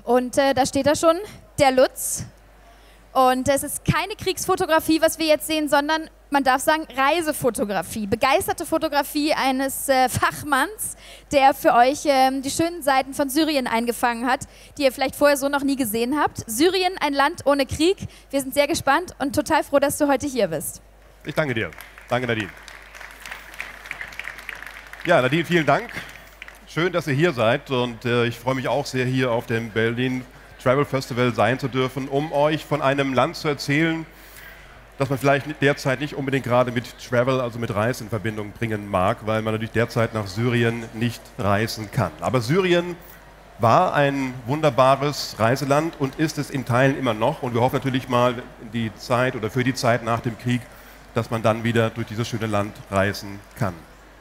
Und da steht da schon, der Lutz. Und es ist keine Kriegsfotografie, was wir jetzt sehen, sondern man darf sagen Reisefotografie, begeisterte Fotografie eines Fachmanns, der für euch die schönen Seiten von Syrien eingefangen hat, die ihr vielleicht vorher so noch nie gesehen habt. Syrien, ein Land ohne Krieg. Wir sind sehr gespannt und total froh, dass du heute hier bist. Ich danke dir. Danke, Nadine. Ja, Nadine, vielen Dank. Schön, dass ihr hier seid und ich freue mich auch sehr, hier auf dem Berlin Travel Festival sein zu dürfen, um euch von einem Land zu erzählen, das man vielleicht derzeit nicht unbedingt gerade mit Travel, also mit Reisen in Verbindung bringen mag, weil man natürlich derzeit nach Syrien nicht reisen kann. Aber Syrien war ein wunderbares Reiseland und ist es in Teilen immer noch. Und wir hoffen natürlich mal in die Zeit oder für die Zeit nach dem Krieg, dass man dann wieder durch dieses schöne Land reisen kann.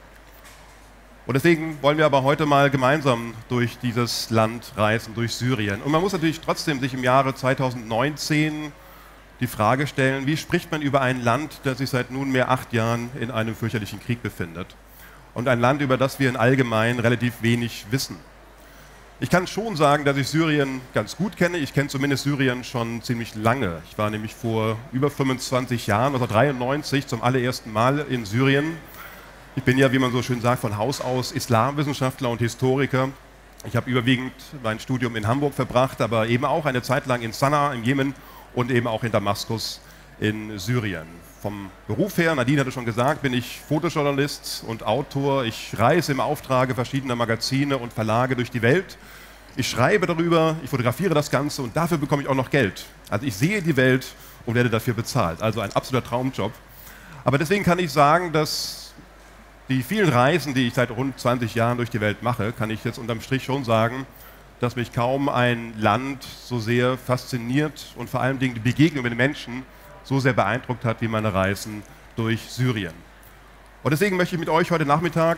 Und deswegen wollen wir aber heute mal gemeinsam durch dieses Land reisen, durch Syrien. Und man muss natürlich trotzdem sich im Jahre 2019 die Frage stellen, wie spricht man über ein Land, das sich seit nunmehr 8 Jahren in einem fürchterlichen Krieg befindet? Und ein Land, über das wir in allgemein relativ wenig wissen. Ich kann schon sagen, dass ich Syrien ganz gut kenne. Ich kenne zumindest Syrien schon ziemlich lange. Ich war nämlich vor über 25 Jahren, also 1993, zum allerersten Mal in Syrien. Ich bin ja, wie man so schön sagt, von Haus aus Islamwissenschaftler und Historiker. Ich habe überwiegend mein Studium in Hamburg verbracht, aber eben auch eine Zeit lang in Sanaa im Jemen und eben auch in Damaskus in Syrien. Vom Beruf her, Nadine hatte schon gesagt, bin ich Fotojournalist und Autor. Ich reise im Auftrage verschiedener Magazine und Verlage durch die Welt. Ich schreibe darüber, ich fotografiere das Ganze und dafür bekomme ich auch noch Geld. Also ich sehe die Welt und werde dafür bezahlt. Also ein absoluter Traumjob. Aber deswegen kann ich sagen, dass die vielen Reisen, die ich seit rund 20 Jahren durch die Welt mache, kann ich jetzt unterm Strich schon sagen, dass mich kaum ein Land so sehr fasziniert und vor allem die Begegnung mit den Menschen so sehr beeindruckt hat wie meine Reisen durch Syrien. Und deswegen möchte ich mit euch heute Nachmittag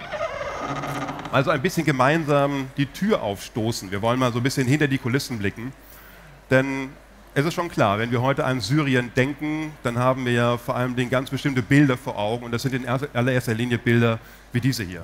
also ein bisschen gemeinsam die Tür aufstoßen. Wir wollen mal so ein bisschen hinter die Kulissen blicken, denn es ist schon klar, wenn wir heute an Syrien denken, dann haben wir ja vor allem ganz bestimmte Bilder vor Augen und das sind in allererster Linie Bilder wie diese hier.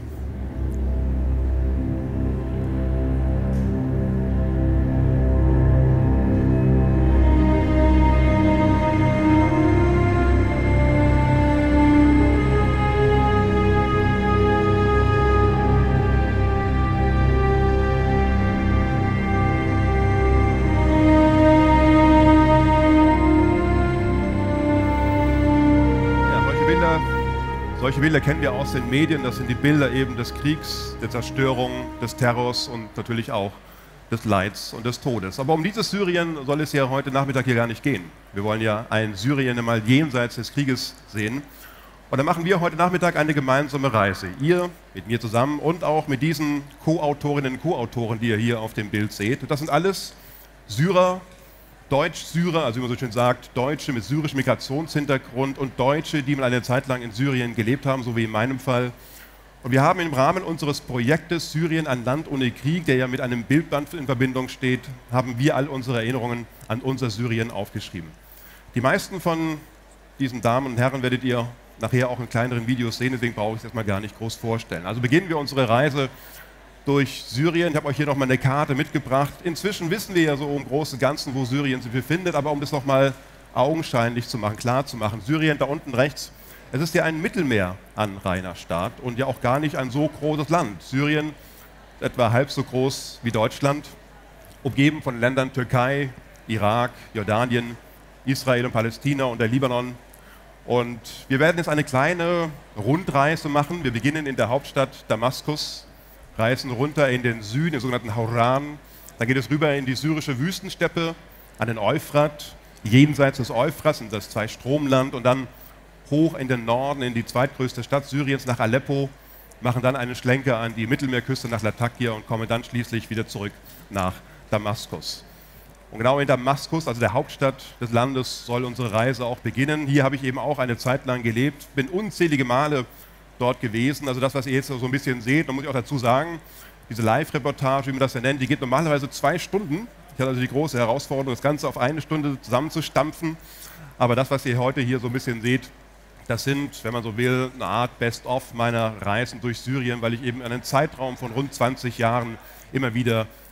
Solche Bilder kennen wir aus den Medien, das sind die Bilder eben des Kriegs, der Zerstörung, des Terrors und natürlich auch des Leids und des Todes. Aber um dieses Syrien soll es ja heute Nachmittag hier gar nicht gehen. Wir wollen ja ein Syrien einmal jenseits des Krieges sehen. Und dann machen wir heute Nachmittag eine gemeinsame Reise. Ihr mit mir zusammen und auch mit diesen Co-Autorinnen und Co-Autoren, die ihr hier auf dem Bild seht. Das sind alles Syrer, Deutsch-Syrer, also wie man so schön sagt, Deutsche mit syrischem Migrationshintergrund und Deutsche, die mal eine Zeit lang in Syrien gelebt haben, so wie in meinem Fall. Und wir haben im Rahmen unseres Projektes Syrien, ein Land ohne Krieg, der ja mit einem Bildband in Verbindung steht, haben wir all unsere Erinnerungen an unser Syrien aufgeschrieben. Die meisten von diesen Damen und Herren werdet ihr nachher auch in kleineren Videos sehen, deswegen brauche ich es erstmal gar nicht groß vorstellen. Also beginnen wir unsere Reise durch Syrien. Ich habe euch hier nochmal eine Karte mitgebracht. Inzwischen wissen wir ja so im Großen und Ganzen, wo Syrien sich befindet, aber um das nochmal augenscheinlich zu machen, klar zu machen. Syrien da unten rechts, es ist ja ein Mittelmeeranrainerstaat und ja auch gar nicht ein so großes Land. Syrien ist etwa halb so groß wie Deutschland, umgeben von Ländern Türkei, Irak, Jordanien, Israel und Palästina und der Libanon. Und wir werden jetzt eine kleine Rundreise machen. Wir beginnen in der Hauptstadt Damaskus, reisen runter in den Süden, den sogenannten Hauran. Dann geht es rüber in die syrische Wüstensteppe, an den Euphrat. Jenseits des Euphrats, in das Zwei-Strom-Land, und dann hoch in den Norden, in die zweitgrößte Stadt Syriens, nach Aleppo, machen dann einen Schlenker an die Mittelmeerküste nach Latakia und kommen dann schließlich wieder zurück nach Damaskus. Und genau in Damaskus, also der Hauptstadt des Landes, soll unsere Reise auch beginnen. Hier habe ich eben auch eine Zeit lang gelebt, bin unzählige Male dort gewesen. Also das, was ihr jetzt so ein bisschen seht, da muss ich auch dazu sagen, diese Live-Reportage, wie man das ja nennt, die geht normalerweise 2 Stunden. Ich hatte also die große Herausforderung, das Ganze auf 1 Stunde zusammenzustampfen. Aber das, was ihr heute hier so ein bisschen seht, das sind, wenn man so will, eine Art Best-of meiner Reisen durch Syrien, weil ich eben einen Zeitraum von rund 20 Jahren immer wieder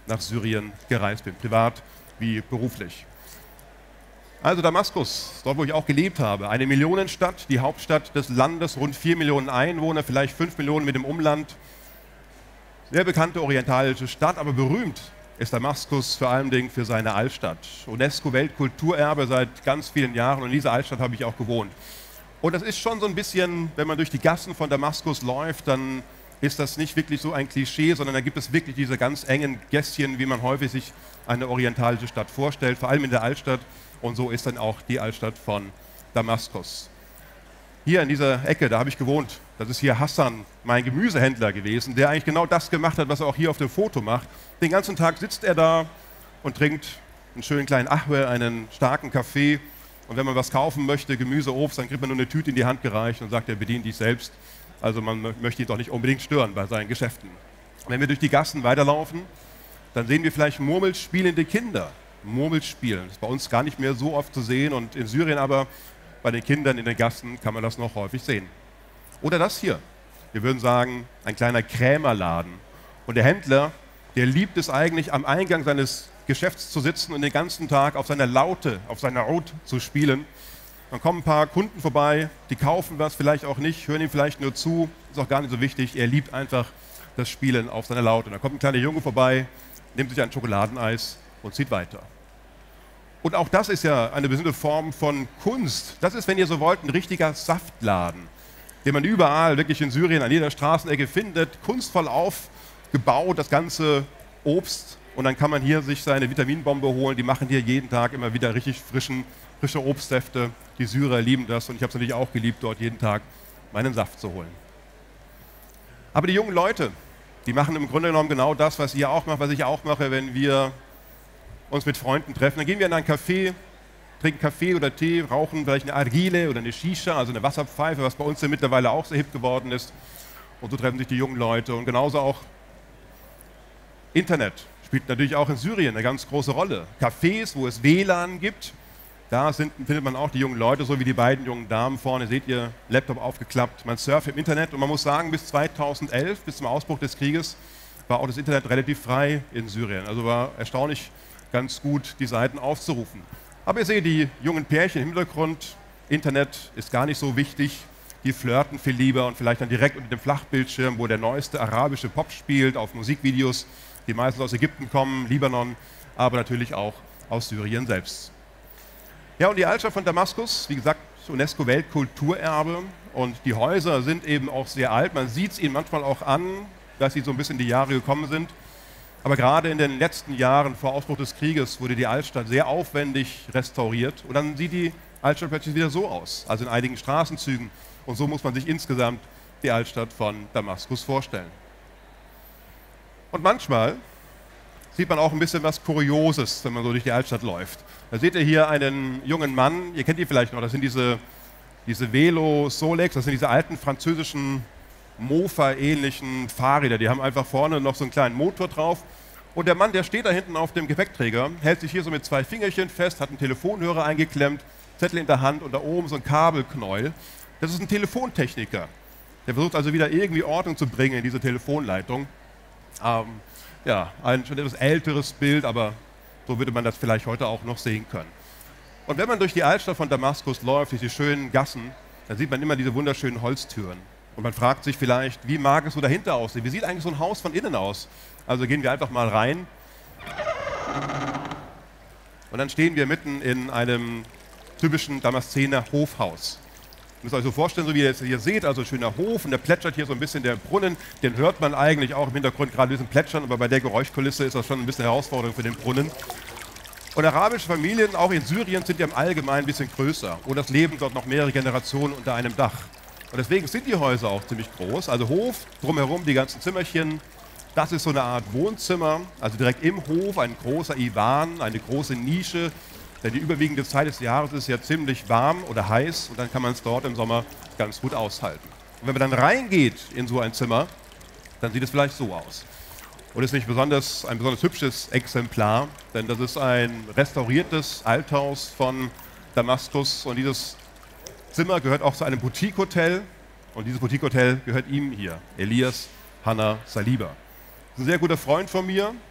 nach Syrien gereist bin, privat wie beruflich. Also Damaskus, dort wo ich auch gelebt habe, eine Millionenstadt, die Hauptstadt des Landes, rund 4 Millionen Einwohner, vielleicht 5 Millionen mit dem Umland. Sehr bekannte orientalische Stadt, aber berühmt ist Damaskus vor allem für seine Altstadt. UNESCO-Weltkulturerbe seit ganz vielen Jahren und in dieser Altstadt habe ich auch gewohnt. Und das ist schon so ein bisschen, wenn man durch die Gassen von Damaskus läuft, dann ist das nicht wirklich so ein Klischee, sondern da gibt es wirklich diese ganz engen Gässchen, wie man häufig sich eine orientalische Stadt vorstellt, vor allem in der Altstadt. Und so ist dann auch die Altstadt von Damaskus. Hier in dieser Ecke, da habe ich gewohnt. Das ist hier Hassan, mein Gemüsehändler gewesen, der eigentlich genau das gemacht hat, was er auch hier auf dem Foto macht. Den ganzen Tag sitzt er da und trinkt einen schönen kleinen Ahwe, einen starken Kaffee. Und wenn man was kaufen möchte, Gemüse, Obst, dann kriegt man nur eine Tüte in die Hand gereicht und sagt, er bedient dich selbst. Also man möchte ihn doch nicht unbedingt stören bei seinen Geschäften. Wenn wir durch die Gassen weiterlaufen, dann sehen wir vielleicht murmelspielende Kinder. Murmelspielen, das ist bei uns gar nicht mehr so oft zu sehen und in Syrien aber bei den Kindern in den Gassen kann man das noch häufig sehen. Oder das hier, wir würden sagen, ein kleiner Krämerladen. Und der Händler, der liebt es eigentlich, am Eingang seines Geschäfts zu sitzen und den ganzen Tag auf seiner Laute, auf seiner Oud zu spielen. Dann kommen ein paar Kunden vorbei, die kaufen was, vielleicht auch nicht, hören ihm vielleicht nur zu, ist auch gar nicht so wichtig. Er liebt einfach das Spielen auf seiner Laute. Und dann kommt ein kleiner Junge vorbei, nimmt sich ein Schokoladeneis und zieht weiter. Und auch das ist ja eine bestimmte Form von Kunst. Das ist, wenn ihr so wollt, ein richtiger Saftladen, den man überall, wirklich in Syrien, an jeder Straßenecke findet, kunstvoll aufgebaut, das ganze Obst. Und dann kann man hier sich seine Vitaminbombe holen. Die machen hier jeden Tag immer wieder richtig frische Obstsäfte. Die Syrer lieben das und ich habe es natürlich auch geliebt, dort jeden Tag meinen Saft zu holen. Aber die jungen Leute, die machen im Grunde genommen genau das, was ihr auch macht, was ich auch mache, wenn wir uns mit Freunden treffen. Dann gehen wir in ein Café, trinken Kaffee oder Tee, rauchen vielleicht eine Argile oder eine Shisha, also eine Wasserpfeife, was bei uns ja mittlerweile auch sehr hip geworden ist. Und so treffen sich die jungen Leute. Und genauso auch Internet spielt natürlich auch in Syrien eine ganz große Rolle. Cafés, wo es WLAN gibt, da findet man auch die jungen Leute, so wie die beiden jungen Damen vorne, seht ihr, Laptop aufgeklappt. Man surft im Internet und man muss sagen, bis 2011, bis zum Ausbruch des Krieges, war auch das Internet relativ frei in Syrien. Also war erstaunlich ganz gut, die Seiten aufzurufen. Aber ihr seht die jungen Pärchen im Hintergrund. Internet ist gar nicht so wichtig. Die flirten viel lieber und vielleicht dann direkt unter dem Flachbildschirm, wo der neueste arabische Pop spielt, auf Musikvideos, die meistens aus Ägypten kommen, Libanon, aber natürlich auch aus Syrien selbst. Ja, und die Altstadt von Damaskus, wie gesagt, UNESCO-Weltkulturerbe. Und die Häuser sind eben auch sehr alt. Man sieht es ihnen manchmal auch an, dass sie so ein bisschen in die Jahre gekommen sind. Aber gerade in den letzten Jahren vor Ausbruch des Krieges wurde die Altstadt sehr aufwendig restauriert. Und dann sieht die Altstadt plötzlich wieder so aus, also in einigen Straßenzügen. Und so muss man sich insgesamt die Altstadt von Damaskus vorstellen. Und manchmal sieht man auch ein bisschen was Kurioses, wenn man so durch die Altstadt läuft. Da seht ihr hier einen jungen Mann, ihr kennt ihn vielleicht noch, das sind diese Velo Solex, das sind diese alten französischen Mofa-ähnlichen Fahrräder, die haben einfach vorne noch so einen kleinen Motor drauf. Und der Mann, der steht da hinten auf dem Gepäckträger, hält sich hier so mit 2 Fingerchen fest, hat einen Telefonhörer eingeklemmt, Zettel in der Hand und da oben so ein Kabelknäuel. Das ist ein Telefontechniker. Der versucht also wieder irgendwie Ordnung zu bringen in diese Telefonleitung. Ja, ein schon etwas älteres Bild, aber so würde man das vielleicht heute auch noch sehen können. Und wenn man durch die Altstadt von Damaskus läuft, durch die schönen Gassen, dann sieht man immer diese wunderschönen Holztüren. Und man fragt sich vielleicht, wie mag es so dahinter aussehen? Wie sieht eigentlich so ein Haus von innen aus? Also gehen wir einfach mal rein. Und dann stehen wir mitten in einem typischen Damaszener Hofhaus. Ihr müsst euch so vorstellen, so wie ihr es hier seht, also ein schöner Hof und da plätschert hier so ein bisschen der Brunnen. Den hört man eigentlich auch im Hintergrund gerade ein bisschen plätschern, aber bei der Geräuschkulisse ist das schon ein bisschen Herausforderung für den Brunnen. Und arabische Familien, auch in Syrien, sind ja im Allgemeinen ein bisschen größer. Und das leben dort noch mehrere Generationen unter einem Dach. Und deswegen sind die Häuser auch ziemlich groß. Also Hof, drumherum die ganzen Zimmerchen. Das ist so eine Art Wohnzimmer, also direkt im Hof ein großer Iwan, eine große Nische. Denn die überwiegende Zeit des Jahres ist ja ziemlich warm oder heiß und dann kann man es dort im Sommer ganz gut aushalten. Und wenn man dann reingeht in so ein Zimmer, dann sieht es vielleicht so aus. Und ist nicht ein besonders hübsches Exemplar, denn das ist ein restauriertes Althaus von Damaskus und dieses Zimmer gehört auch zu einem Boutique-Hotel und dieses Boutique-Hotel gehört ihm hier, Elias Hanna Saliba. Das ist ein sehr guter Freund von mir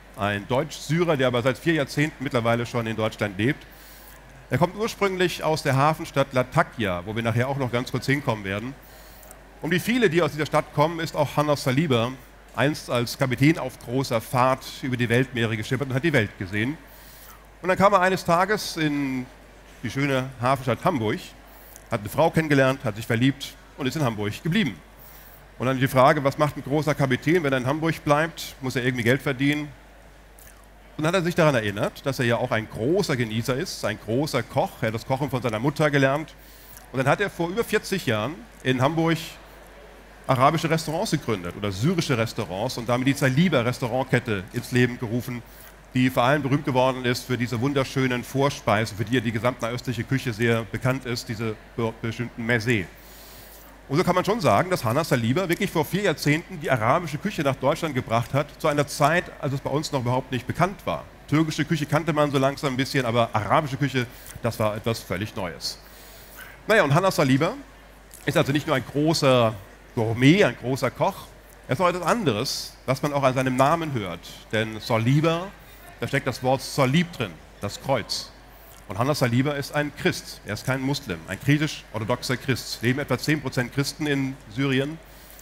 ein Deutsch-Syrer, der aber seit 4 Jahrzehnten mittlerweile schon in Deutschland lebt. Er kommt ursprünglich aus der Hafenstadt Latakia, wo wir nachher auch noch ganz kurz hinkommen werden. Und wie viele, die aus dieser Stadt kommen, ist auch Hannes Saliber einst als Kapitän auf großer Fahrt über die Weltmeere geschippert und hat die Welt gesehen. Und dann kam er eines Tages in die schöne Hafenstadt Hamburg, hat eine Frau kennengelernt, hat sich verliebt und ist in Hamburg geblieben. Und dann die Frage, was macht ein großer Kapitän, wenn er in Hamburg bleibt? Muss er irgendwie Geld verdienen? Und dann hat er sich daran erinnert, dass er ja auch ein großer Genießer ist, ein großer Koch. Er hat das Kochen von seiner Mutter gelernt. Und dann hat er vor über 40 Jahren in Hamburg arabische Restaurants gegründet oder syrische Restaurants und damit die Saliber Restaurantkette ins Leben gerufen, die vor allem berühmt geworden ist für diese wunderschönen Vorspeisen, für die die gesamte östliche Küche sehr bekannt ist, diese bestimmten Mezze. Und so kann man schon sagen, dass Hannes Saliber wirklich vor 4 Jahrzehnten die arabische Küche nach Deutschland gebracht hat, zu einer Zeit, als es bei uns noch überhaupt nicht bekannt war. Türkische Küche kannte man so langsam ein bisschen, aber arabische Küche, das war etwas völlig Neues. Naja, und Hannes Saliber ist also nicht nur ein großer Gourmet, ein großer Koch, er ist noch etwas anderes, was man auch an seinem Namen hört. Denn Saliber, da steckt das Wort Salib drin, das Kreuz. Und Hannes Saliber ist ein Christ, er ist kein Muslim, ein griechisch-orthodoxer Christ. Es leben etwa 10% Christen in Syrien.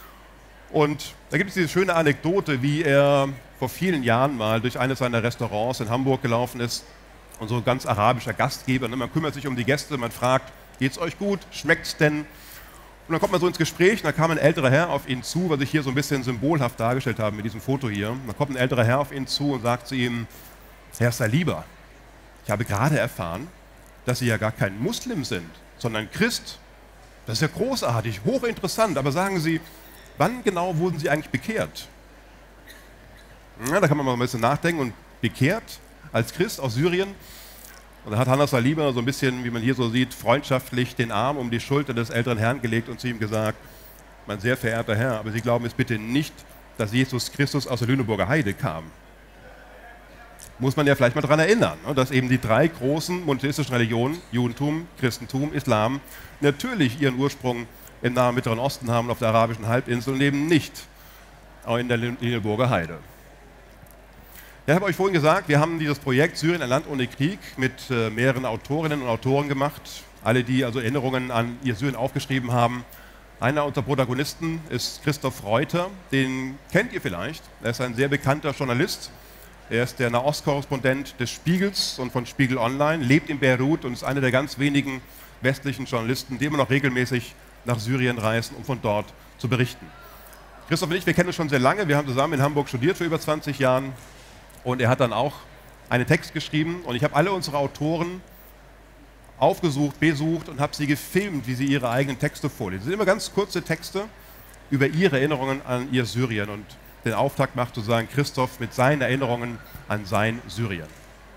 Und da gibt es diese schöne Anekdote, wie er vor vielen Jahren mal durch eines seiner Restaurants in Hamburg gelaufen ist. Und so ein ganz arabischer Gastgeber, ne? Man kümmert sich um die Gäste, man fragt, geht's euch gut, schmeckt's denn? Und dann kommt man so ins Gespräch, und da kam ein älterer Herr auf ihn zu, was ich hier so ein bisschen symbolhaft dargestellt habe mit diesem Foto hier. Und da kommt ein älterer Herr auf ihn zu und sagt zu ihm, Herr Saliber, ich habe gerade erfahren, dass Sie ja gar kein Muslim sind, sondern Christ. Das ist ja großartig, hochinteressant, aber sagen Sie, wann genau wurden Sie eigentlich bekehrt? Ja, da kann man mal ein bisschen nachdenken und bekehrt als Christ aus Syrien. Und da hat Hannes Saliber so ein bisschen, wie man hier so sieht, freundschaftlich den Arm um die Schulter des älteren Herrn gelegt und zu ihm gesagt, mein sehr verehrter Herr, aber Sie glauben jetzt bitte nicht, dass Jesus Christus aus der Lüneburger Heide kam. Muss man ja vielleicht mal daran erinnern, dass eben die 3 großen monotheistischen Religionen, Judentum, Christentum, Islam, natürlich ihren Ursprung im Nahen Mittleren Osten haben, auf der arabischen Halbinsel und eben nicht in der Lüneburger Heide. Ja, ich habe euch vorhin gesagt, wir haben dieses Projekt Syrien, ein Land ohne Krieg mit mehreren Autorinnen und Autoren gemacht, alle, die also Erinnerungen an ihr Syrien aufgeschrieben haben. Einer unserer Protagonisten ist Christoph Reuter, den kennt ihr vielleicht, er ist ein sehr bekannter Journalist. Er ist der Nahostkorrespondent des Spiegels und von Spiegel Online, lebt in Beirut und ist einer der ganz wenigen westlichen Journalisten, die immer noch regelmäßig nach Syrien reisen, um von dort zu berichten. Christoph und ich, wir kennen uns schon sehr lange, wir haben zusammen in Hamburg studiert vor über 20 Jahren und er hat dann auch einen Text geschrieben und ich habe alle unsere Autoren aufgesucht, besucht und habe sie gefilmt, wie sie ihre eigenen Texte vorlesen. Das sind immer ganz kurze Texte über ihre Erinnerungen an ihr Syrien und den Auftakt macht sozusagen Christoph mit seinen Erinnerungen an sein Syrien.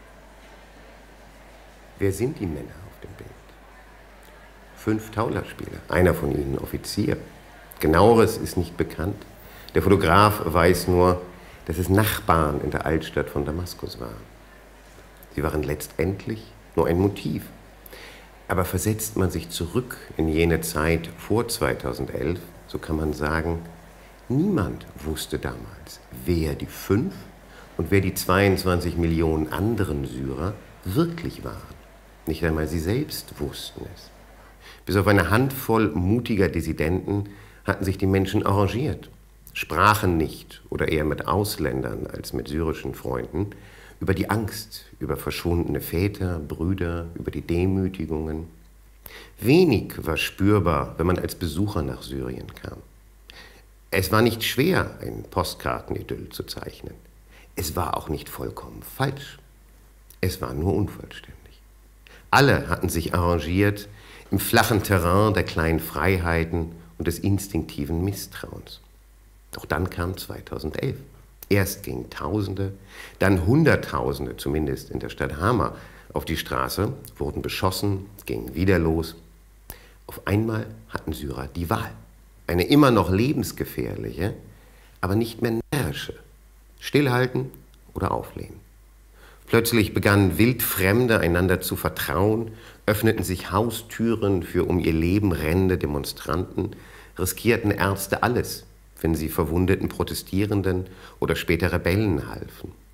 Wer sind die Männer auf dem Bild? 5 Taulerspieler, einer von ihnen Offizier. Genaueres ist nicht bekannt. Der Fotograf weiß nur, dass es Nachbarn in der Altstadt von Damaskus waren. Sie waren letztendlich nur ein Motiv. Aber versetzt man sich zurück in jene Zeit vor 2011, so kann man sagen, niemand wusste damals, wer die 5 und wer die 22 Millionen anderen Syrer wirklich waren. Nicht einmal sie selbst wussten es. Bis auf eine Handvoll mutiger Dissidenten hatten sich die Menschen arrangiert, sprachen nicht oder eher mit Ausländern als mit syrischen Freunden über die Angst, über verschwundene Väter, Brüder, über die Demütigungen. Wenig war spürbar, wenn man als Besucher nach Syrien kam. Es war nicht schwer, ein Postkartenidyll zu zeichnen. Es war auch nicht vollkommen falsch. Es war nur unvollständig. Alle hatten sich arrangiert im flachen Terrain der kleinen Freiheiten und des instinktiven Misstrauens. Doch dann kam 2011. Erst gingen Tausende, dann Hunderttausende, zumindest in der Stadt Hama, auf die Straße, wurden beschossen, gingen wieder los. Auf einmal hatten Syrer die Wahl. Eine immer noch lebensgefährliche, aber nicht mehr närrische. Stillhalten oder auflehnen. Plötzlich begannen Wildfremde einander zu vertrauen, öffneten sich Haustüren für um ihr Leben rennende Demonstranten, riskierten Ärzte alles, wenn sie verwundeten Protestierenden oder später Rebellen halfen.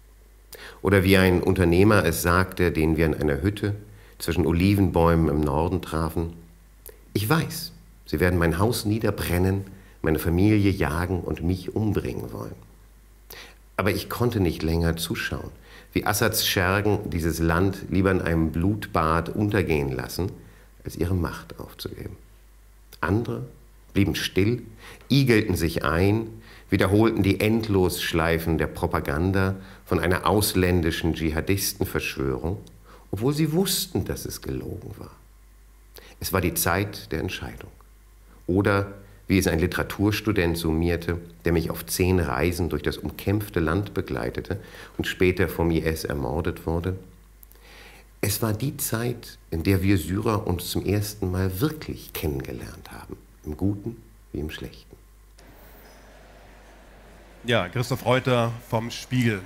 Oder wie ein Unternehmer es sagte, den wir in einer Hütte zwischen Olivenbäumen im Norden trafen: Ich weiß, sie werden mein Haus niederbrennen, meine Familie jagen und mich umbringen wollen. Aber ich konnte nicht länger zuschauen, wie Assads Schergen dieses Land lieber in einem Blutbad untergehen lassen, als ihre Macht aufzugeben. Andere blieben still, igelten sich ein, wiederholten die Endlosschleifen der Propaganda von einer ausländischen Dschihadistenverschwörung, obwohl sie wussten, dass es gelogen war. Es war die Zeit der Entscheidung. Oder, wie es ein Literaturstudent summierte, der mich auf 10 Reisen durch das umkämpfte Land begleitete und später vom IS ermordet wurde: Es war die Zeit, in der wir Syrer uns zum ersten Mal wirklich kennengelernt haben, im Guten wie im Schlechten. Ja, Christoph Reuter vom Spiegel.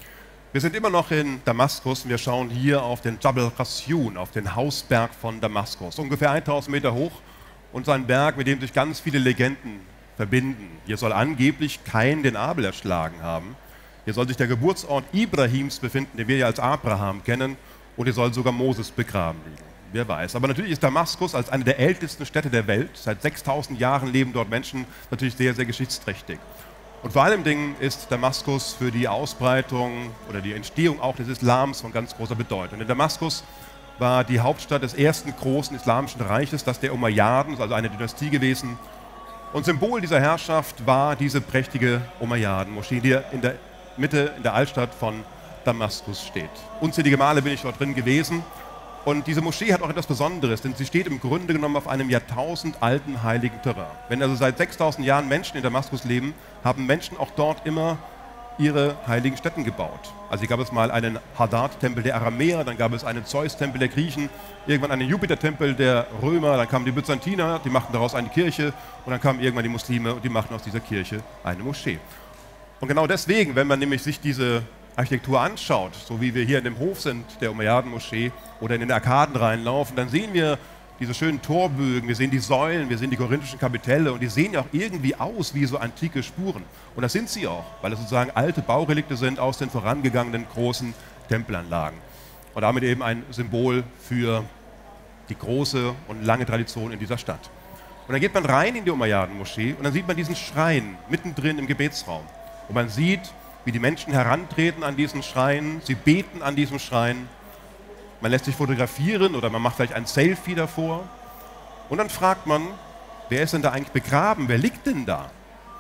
Wir sind immer noch in Damaskus und wir schauen hier auf den Jabal Qasyoun, auf den Hausberg von Damaskus. Ungefähr 1000 Meter hoch und so ein Berg, mit dem sich ganz viele Legenden verbinden. Hier soll angeblich Kain den Abel erschlagen haben. Hier soll sich der Geburtsort Ibrahims befinden, den wir ja als Abraham kennen, und hier soll sogar Moses begraben liegen. Wer weiß. Aber natürlich ist Damaskus als eine der ältesten Städte der Welt, seit 6000 Jahren leben dort Menschen, natürlich sehr, sehr geschichtsträchtig. Und vor allem Dingen ist Damaskus für die Ausbreitung oder die Entstehung auch des Islams von ganz großer Bedeutung. Denn Damaskus war die Hauptstadt des ersten großen islamischen Reiches, das der Umayyaden, also eine Dynastie gewesen. Und Symbol dieser Herrschaft war diese prächtige Umayyaden-Moschee, die in der Mitte, in der Altstadt von Damaskus steht. Unzählige Male bin ich dort drin gewesen. Und diese Moschee hat auch etwas Besonderes, denn sie steht im Grunde genommen auf einem jahrtausendalten heiligen Terrain. Wenn also seit 6000 Jahren Menschen in Damaskus leben, haben Menschen auch dort immer ihre heiligen Stätten gebaut. Also hier gab es mal einen Hadad-Tempel der Aramäer, dann gab es einen Zeus-Tempel der Griechen, irgendwann einen Jupiter-Tempel der Römer, dann kamen die Byzantiner, die machten daraus eine Kirche und dann kamen irgendwann die Muslime und die machten aus dieser Kirche eine Moschee. Und genau deswegen, wenn man nämlich sich diese Architektur anschaut, so wie wir hier in dem Hof sind, der Umayyaden-Moschee, oder in den Arkaden reinlaufen, dann sehen wir diese schönen Torbögen, wir sehen die Säulen, wir sehen die korinthischen Kapitelle und die sehen ja auch irgendwie aus wie so antike Spuren. Und das sind sie auch, weil es sozusagen alte Baurelikte sind aus den vorangegangenen großen Tempelanlagen. Und damit eben ein Symbol für die große und lange Tradition in dieser Stadt. Und dann geht man rein in die Umayyaden-Moschee und dann sieht man diesen Schrein mittendrin im Gebetsraum. Und man sieht, wie die Menschen herantreten an diesen Schrein, sie beten an diesem Schrein. Man lässt sich fotografieren oder man macht vielleicht ein Selfie davor. Und dann fragt man, wer ist denn da eigentlich begraben? Wer liegt denn da?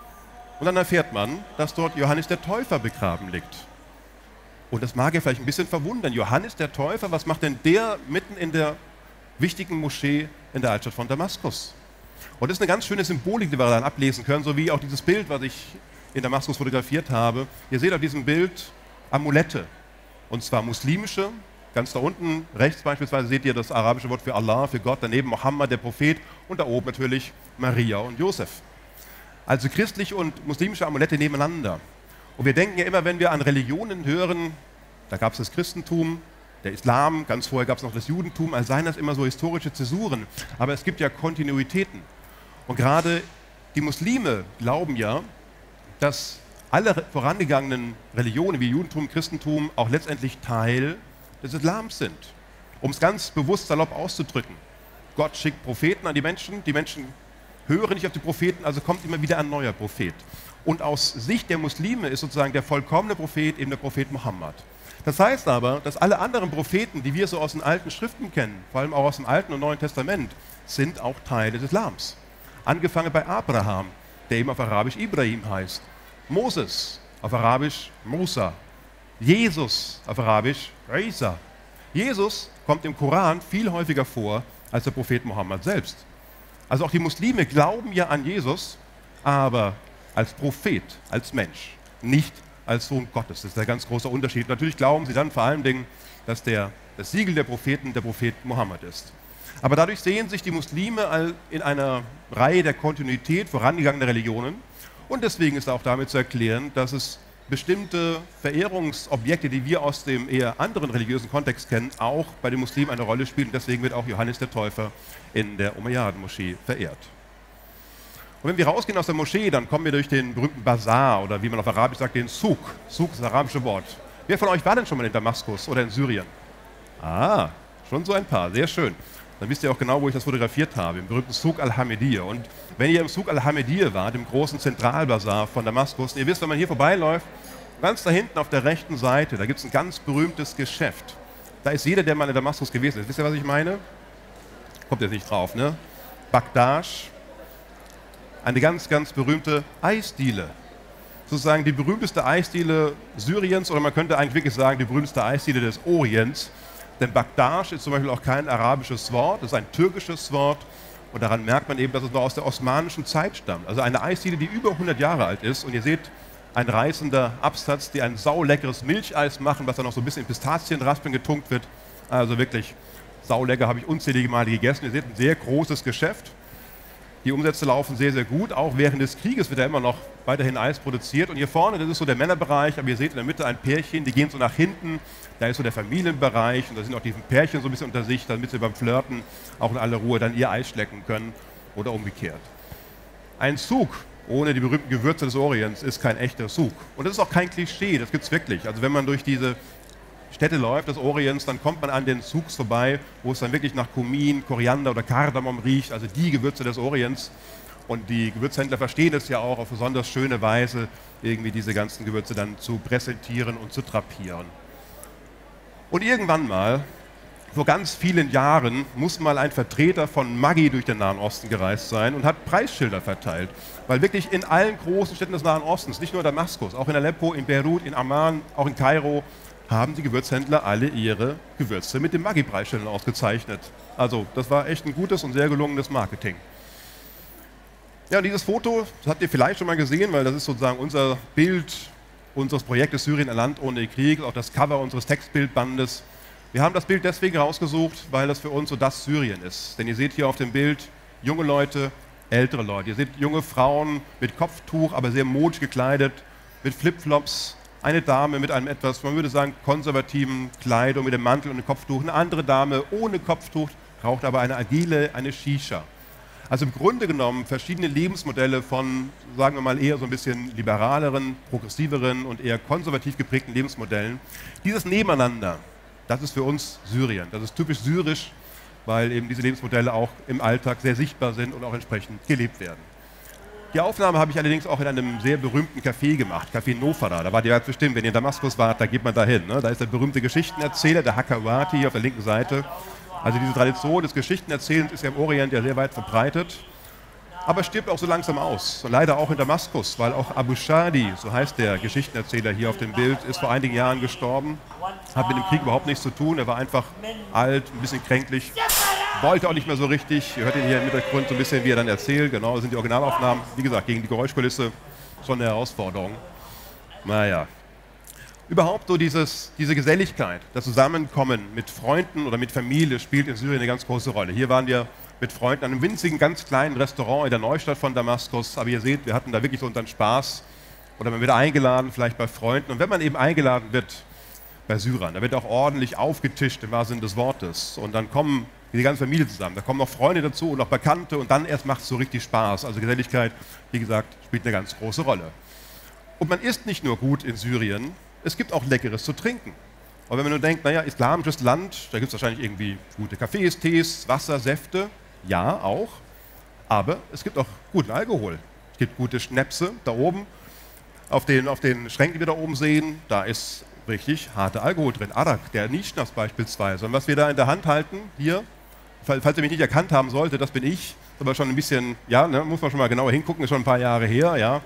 Und dann erfährt man, dass dort Johannes der Täufer begraben liegt. Und das mag ja vielleicht ein bisschen verwundern. Johannes der Täufer, was macht denn der mitten in der wichtigen Moschee in der Altstadt von Damaskus? Und das ist eine ganz schöne Symbolik, die wir dann ablesen können, so wie auch dieses Bild, was ich in Damaskus fotografiert habe. Ihr seht auf diesem Bild Amulette, und zwar muslimische. Ganz da unten rechts beispielsweise seht ihr das arabische Wort für Allah, für Gott, daneben Mohammed, der Prophet, und da oben natürlich Maria und Josef. Also christliche und muslimische Amulette nebeneinander. Und wir denken ja immer, wenn wir an Religionen hören, da gab es das Christentum, der Islam, ganz vorher gab es noch das Judentum, als seien das immer so historische Zäsuren. Aber es gibt ja Kontinuitäten. Und gerade die Muslime glauben ja, dass alle vorangegangenen Religionen wie Judentum, Christentum auch letztendlich Teil des Islams sind. Um es ganz bewusst salopp auszudrücken. Gott schickt Propheten an die Menschen hören nicht auf die Propheten, also kommt immer wieder ein neuer Prophet. Und aus Sicht der Muslime ist sozusagen der vollkommene Prophet eben der Prophet Mohammed. Das heißt aber, dass alle anderen Propheten, die wir so aus den alten Schriften kennen, vor allem auch aus dem Alten und Neuen Testament, sind auch Teil des Islams. Angefangen bei Abraham, der eben auf Arabisch Ibrahim heißt. Moses, auf Arabisch Musa. Jesus, auf Arabisch Isa. Jesus kommt im Koran viel häufiger vor als der Prophet Mohammed selbst. Also auch die Muslime glauben ja an Jesus, aber als Prophet, als Mensch, nicht als Sohn Gottes. Das ist der ganz große Unterschied. Natürlich glauben sie dann vor allen Dingen, dass das Siegel der Propheten der Prophet Mohammed ist. Aber dadurch sehen sich die Muslime in einer Reihe der Kontinuität vorangegangener Religionen. Und deswegen ist auch damit zu erklären, dass es bestimmte Verehrungsobjekte, die wir aus dem eher anderen religiösen Kontext kennen, auch bei den Muslimen eine Rolle spielen. Deswegen wird auch Johannes der Täufer in der Umayyaden-Moschee verehrt. Und wenn wir rausgehen aus der Moschee, dann kommen wir durch den berühmten Bazar oder wie man auf Arabisch sagt, den Souk. Souk ist das arabische Wort. Wer von euch war denn schon mal in Damaskus oder in Syrien? Ah, schon so ein paar, sehr schön. Dann wisst ihr auch genau, wo ich das fotografiert habe, im berühmten Souk al-Hamidiyya. Und wenn ihr im Souk al-Hamidiyya wart, im großen Zentralbazar von Damaskus, ihr wisst, wenn man hier vorbeiläuft, ganz da hinten auf der rechten Seite, da gibt es ein ganz berühmtes Geschäft. Da ist jeder, der mal in Damaskus gewesen ist. Wisst ihr, was ich meine? Kommt jetzt nicht drauf, ne? Bagdash, eine ganz, ganz berühmte Eisdiele. Sozusagen die berühmteste Eisdiele Syriens, oder man könnte eigentlich wirklich sagen, die berühmteste Eisdiele des Orients. Denn Bagdash ist zum Beispiel auch kein arabisches Wort, es ist ein türkisches Wort. Und daran merkt man eben, dass es noch aus der osmanischen Zeit stammt. Also eine Eisdiele, die über 100 Jahre alt ist. Und ihr seht, ein reißender Absatz, die ein sauleckeres Milcheis machen, was dann noch so ein bisschen in Pistazienraspeln getunkt wird. Also wirklich saulecker, habe ich unzählige Male gegessen. Ihr seht, ein sehr großes Geschäft. Die Umsätze laufen sehr, sehr gut. Auch während des Krieges wird ja immer noch weiterhin Eis produziert. Und hier vorne, das ist so der Männerbereich, aber ihr seht in der Mitte ein Pärchen, die gehen so nach hinten. Da ist so der Familienbereich und da sind auch die Pärchen so ein bisschen unter sich, damit sie beim Flirten auch in aller Ruhe dann ihr Eis schlecken können oder umgekehrt. Ein Souk ohne die berühmten Gewürze des Orients ist kein echter Souk. Und das ist auch kein Klischee, das gibt es wirklich. Also wenn man durch diese Städte läuft des Orients, dann kommt man an den Souks vorbei, wo es dann wirklich nach Kumin, Koriander oder Kardamom riecht, also die Gewürze des Orients. Und die Gewürzhändler verstehen es ja auch auf besonders schöne Weise, irgendwie diese ganzen Gewürze dann zu präsentieren und zu drapieren. Und irgendwann mal, vor ganz vielen Jahren, muss mal ein Vertreter von Maggi durch den Nahen Osten gereist sein und hat Preisschilder verteilt. Weil wirklich in allen großen Städten des Nahen Ostens, nicht nur in Damaskus, auch in Aleppo, in Beirut, in Amman, auch in Kairo, haben die Gewürzhändler alle ihre Gewürze mit dem Maggi-Preisschildern ausgezeichnet. Also das war echt ein gutes und sehr gelungenes Marketing. Ja, und dieses Foto, das habt ihr vielleicht schon mal gesehen, weil das ist sozusagen unser Bild unseres Projektes Syrien, ein Land ohne Krieg, auch das Cover unseres Textbildbandes. Wir haben das Bild deswegen rausgesucht, weil das für uns so das Syrien ist. Denn ihr seht hier auf dem Bild junge Leute, ältere Leute. Ihr seht junge Frauen mit Kopftuch, aber sehr modisch gekleidet, mit Flipflops. Eine Dame mit einem etwas, man würde sagen, konservativen Kleidung, mit dem Mantel und dem Kopftuch. Eine andere Dame ohne Kopftuch, raucht aber eine Agile, eine Shisha. Also im Grunde genommen verschiedene Lebensmodelle von, sagen wir mal, eher so ein bisschen liberaleren, progressiveren und eher konservativ geprägten Lebensmodellen. Dieses Nebeneinander, das ist für uns Syrien. Das ist typisch syrisch, weil eben diese Lebensmodelle auch im Alltag sehr sichtbar sind und auch entsprechend gelebt werden. Die Aufnahme habe ich allerdings auch in einem sehr berühmten Café gemacht, Café Nofara. Da wart ihr ja bestimmt, wenn ihr in Damaskus wart, da geht man da hin. Ne? Da ist der berühmte Geschichtenerzähler, der Hakawati, hier auf der linken Seite. Also diese Tradition des Geschichtenerzählens ist ja im Orient ja sehr weit verbreitet, aber stirbt auch so langsam aus. Und leider auch in Damaskus, weil auch Abu Shadi, so heißt der Geschichtenerzähler hier auf dem Bild, ist vor einigen Jahren gestorben. Hat mit dem Krieg überhaupt nichts zu tun, er war einfach alt, ein bisschen kränklich, wollte auch nicht mehr so richtig. Ihr hört ihn hier im Hintergrund so ein bisschen, wie er dann erzählt. Genau, das sind die Originalaufnahmen. Wie gesagt, gegen die Geräuschkulisse schon eine Herausforderung. Naja. Überhaupt so diese Geselligkeit, das Zusammenkommen mit Freunden oder mit Familie spielt in Syrien eine ganz große Rolle. Hier waren wir mit Freunden an einem winzigen, ganz kleinen Restaurant in der Neustadt von Damaskus. Aber ihr seht, wir hatten da wirklich so unseren Spaß. Oder man wird eingeladen, vielleicht bei Freunden. Und wenn man eben eingeladen wird bei Syrern, da wird auch ordentlich aufgetischt im wahrsten Sinne des Wortes. Und dann kommen die ganze Familie zusammen. Da kommen noch Freunde dazu und noch Bekannte. Und dann erst macht es so richtig Spaß. Also Geselligkeit, wie gesagt, spielt eine ganz große Rolle. Und man isst nicht nur gut in Syrien, es gibt auch Leckeres zu trinken. Aber wenn man nur denkt, naja, islamisches Land, da gibt es wahrscheinlich irgendwie gute Kaffees, Tees, Wasser, Säfte. Ja, auch. Aber es gibt auch guten Alkohol. Es gibt gute Schnäpse da oben. Auf den Schränken, die wir da oben sehen, da ist richtig harter Alkohol drin. Arak, der Nischnaps beispielsweise. Und was wir da in der Hand halten, hier, falls ihr mich nicht erkannt haben solltet, das bin ich. Aber schon ein bisschen, ja, ne, muss man schon mal genauer hingucken, ist schon ein paar Jahre her, ja.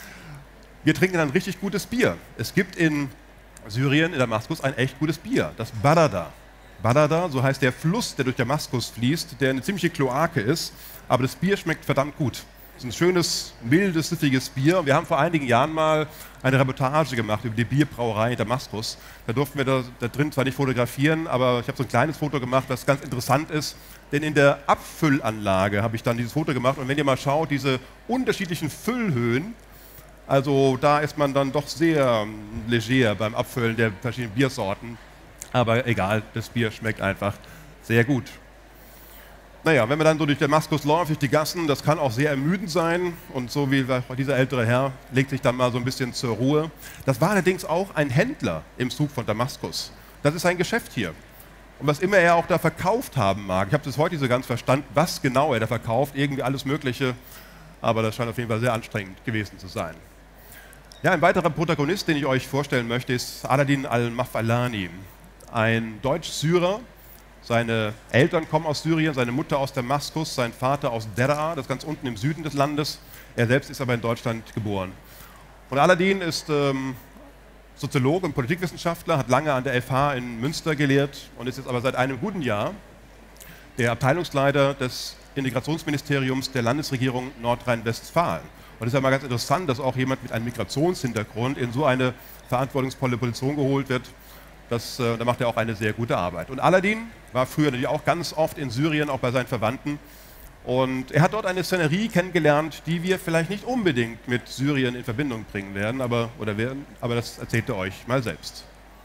Wir trinken dann richtig gutes Bier. Es gibt in Syrien, in Damaskus, ein echt gutes Bier, das Barada. Barada, so heißt der Fluss, der durch Damaskus fließt, der eine ziemliche Kloake ist, aber das Bier schmeckt verdammt gut. Es ist ein schönes, mildes, süffiges Bier. Wir haben vor einigen Jahren mal eine Reportage gemacht über die Bierbrauerei in Damaskus. Da durften wir da drin zwar nicht fotografieren, aber ich habe so ein kleines Foto gemacht, das ganz interessant ist. Denn in der Abfüllanlage habe ich dann dieses Foto gemacht. Und wenn ihr mal schaut, diese unterschiedlichen Füllhöhen, also da ist man dann doch sehr leger beim Abfüllen der verschiedenen Biersorten. Aber egal, das Bier schmeckt einfach sehr gut. Naja, wenn man dann so durch Damaskus läuft, durch die Gassen, das kann auch sehr ermüdend sein. Und so wie dieser ältere Herr legt sich dann mal so ein bisschen zur Ruhe. Das war allerdings auch ein Händler im Zug von Damaskus. Das ist sein Geschäft hier. Und was immer er auch da verkauft haben mag, ich habe das heute nicht so ganz verstanden, was genau er da verkauft, irgendwie alles Mögliche. Aber das scheint auf jeden Fall sehr anstrengend gewesen zu sein. Ja, ein weiterer Protagonist, den ich euch vorstellen möchte, ist Aladin al-Mafalani, ein Deutsch-Syrer. Seine Eltern kommen aus Syrien, seine Mutter aus Damaskus, sein Vater aus Deraa, das ist ganz unten im Süden des Landes. Er selbst ist aber in Deutschland geboren. Und Aladin ist Soziologe und Politikwissenschaftler, hat lange an der FH in Münster gelehrt und ist jetzt aber seit einem guten Jahr der Abteilungsleiter des Integrationsministeriums der Landesregierung Nordrhein-Westfalen. Und es ist ja mal ganz interessant, dass auch jemand mit einem Migrationshintergrund in so eine verantwortungsvolle Position geholt wird. Da macht er auch eine sehr gute Arbeit. Und Aladin war früher natürlich auch ganz oft in Syrien, auch bei seinen Verwandten. Und er hat dort eine Szenerie kennengelernt, die wir vielleicht nicht unbedingt mit Syrien in Verbindung bringen werden, aber das erzählt er euch mal selbst.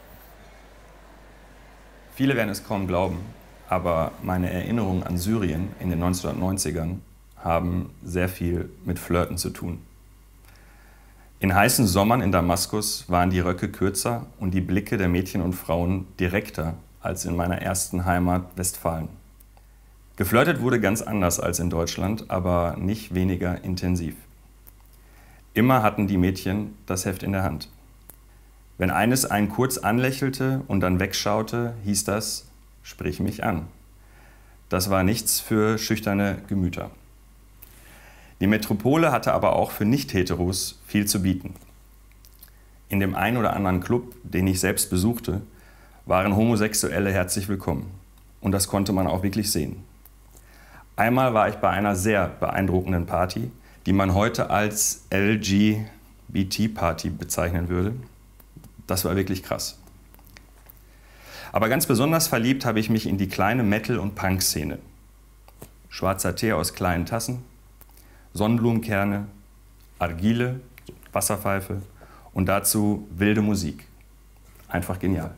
Viele werden es kaum glauben, aber meine Erinnerungen an Syrien in den 1990ern haben sehr viel mit Flirten zu tun. In heißen Sommern in Damaskus waren die Röcke kürzer und die Blicke der Mädchen und Frauen direkter als in meiner ersten Heimat Westfalen. Geflirtet wurde ganz anders als in Deutschland, aber nicht weniger intensiv. Immer hatten die Mädchen das Heft in der Hand. Wenn eines einen kurz anlächelte und dann wegschaute, hieß das, sprich mich an. Das war nichts für schüchterne Gemüter. Die Metropole hatte aber auch für Nicht-Heteros viel zu bieten. In dem einen oder anderen Club, den ich selbst besuchte, waren Homosexuelle herzlich willkommen. Und das konnte man auch wirklich sehen. Einmal war ich bei einer sehr beeindruckenden Party, die man heute als LGBT-Party bezeichnen würde. Das war wirklich krass. Aber ganz besonders verliebt habe ich mich in die kleine Metal- und Punk-Szene. Schwarzer Tee aus kleinen Tassen, Sonnenblumenkerne, Argile, Wasserpfeife und dazu wilde Musik. Einfach genial.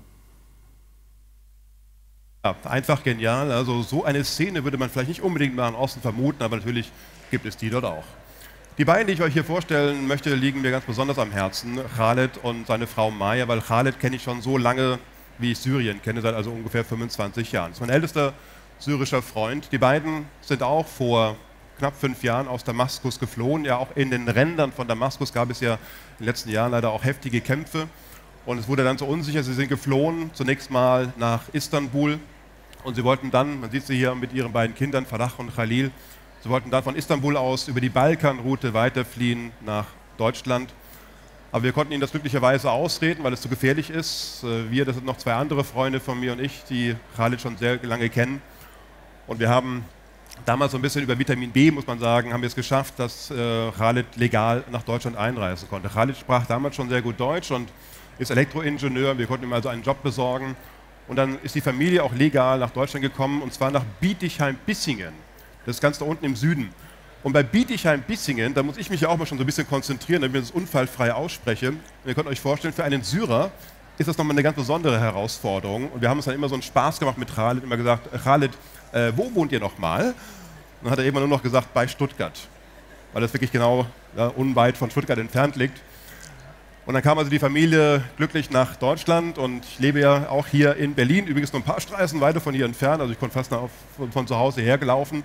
Ja, einfach genial. Also so eine Szene würde man vielleicht nicht unbedingt mal im Osten vermuten, aber natürlich gibt es die dort auch. Die beiden, die ich euch hier vorstellen möchte, liegen mir ganz besonders am Herzen. Khaled und seine Frau Maya, weil Khaled kenne ich schon so lange, wie ich Syrien kenne, seit also ungefähr 25 Jahren. Das ist mein ältester syrischer Freund. Die beiden sind auch vor knapp 5 Jahren aus Damaskus geflohen. Ja, auch in den Rändern von Damaskus gab es ja in den letzten Jahren leider auch heftige Kämpfe. Und es wurde dann so unsicher, sie sind geflohen, zunächst mal nach Istanbul. Und sie wollten dann, man sieht sie hier mit ihren beiden Kindern, Farah und Khalil, sie wollten dann von Istanbul aus über die Balkanroute weiterfliehen nach Deutschland. Aber wir konnten ihnen das glücklicherweise ausreden, weil es zu gefährlich ist. Wir, das sind noch 2 andere Freunde von mir und ich, die Khalid schon sehr lange kennen. Und wir haben damals so ein bisschen über Vitamin B, muss man sagen, haben wir es geschafft, dass Khalid legal nach Deutschland einreisen konnte. Khalid sprach damals schon sehr gut Deutsch und ist Elektroingenieur. Wir konnten ihm also einen Job besorgen. Und dann ist die Familie auch legal nach Deutschland gekommen, und zwar nach Bietigheim-Bissingen. Das ist ganz da unten im Süden. Und bei Bietigheim-Bissingen, da muss ich mich ja auch mal schon so ein bisschen konzentrieren, damit ich das unfallfrei ausspreche. Und ihr könnt euch vorstellen, für einen Syrer ist das nochmal eine ganz besondere Herausforderung. Und wir haben uns dann immer so einen Spaß gemacht mit Khalid, immer gesagt, Khalid, wo wohnt ihr nochmal? Und dann hat er immer nur noch gesagt, bei Stuttgart, weil das wirklich genau unweit von Stuttgart entfernt liegt. Und dann kam also die Familie glücklich nach Deutschland, und ich lebe ja auch hier in Berlin, übrigens nur ein paar Straßen weiter von hier entfernt, also ich konnte fast von zu Hause hergelaufen.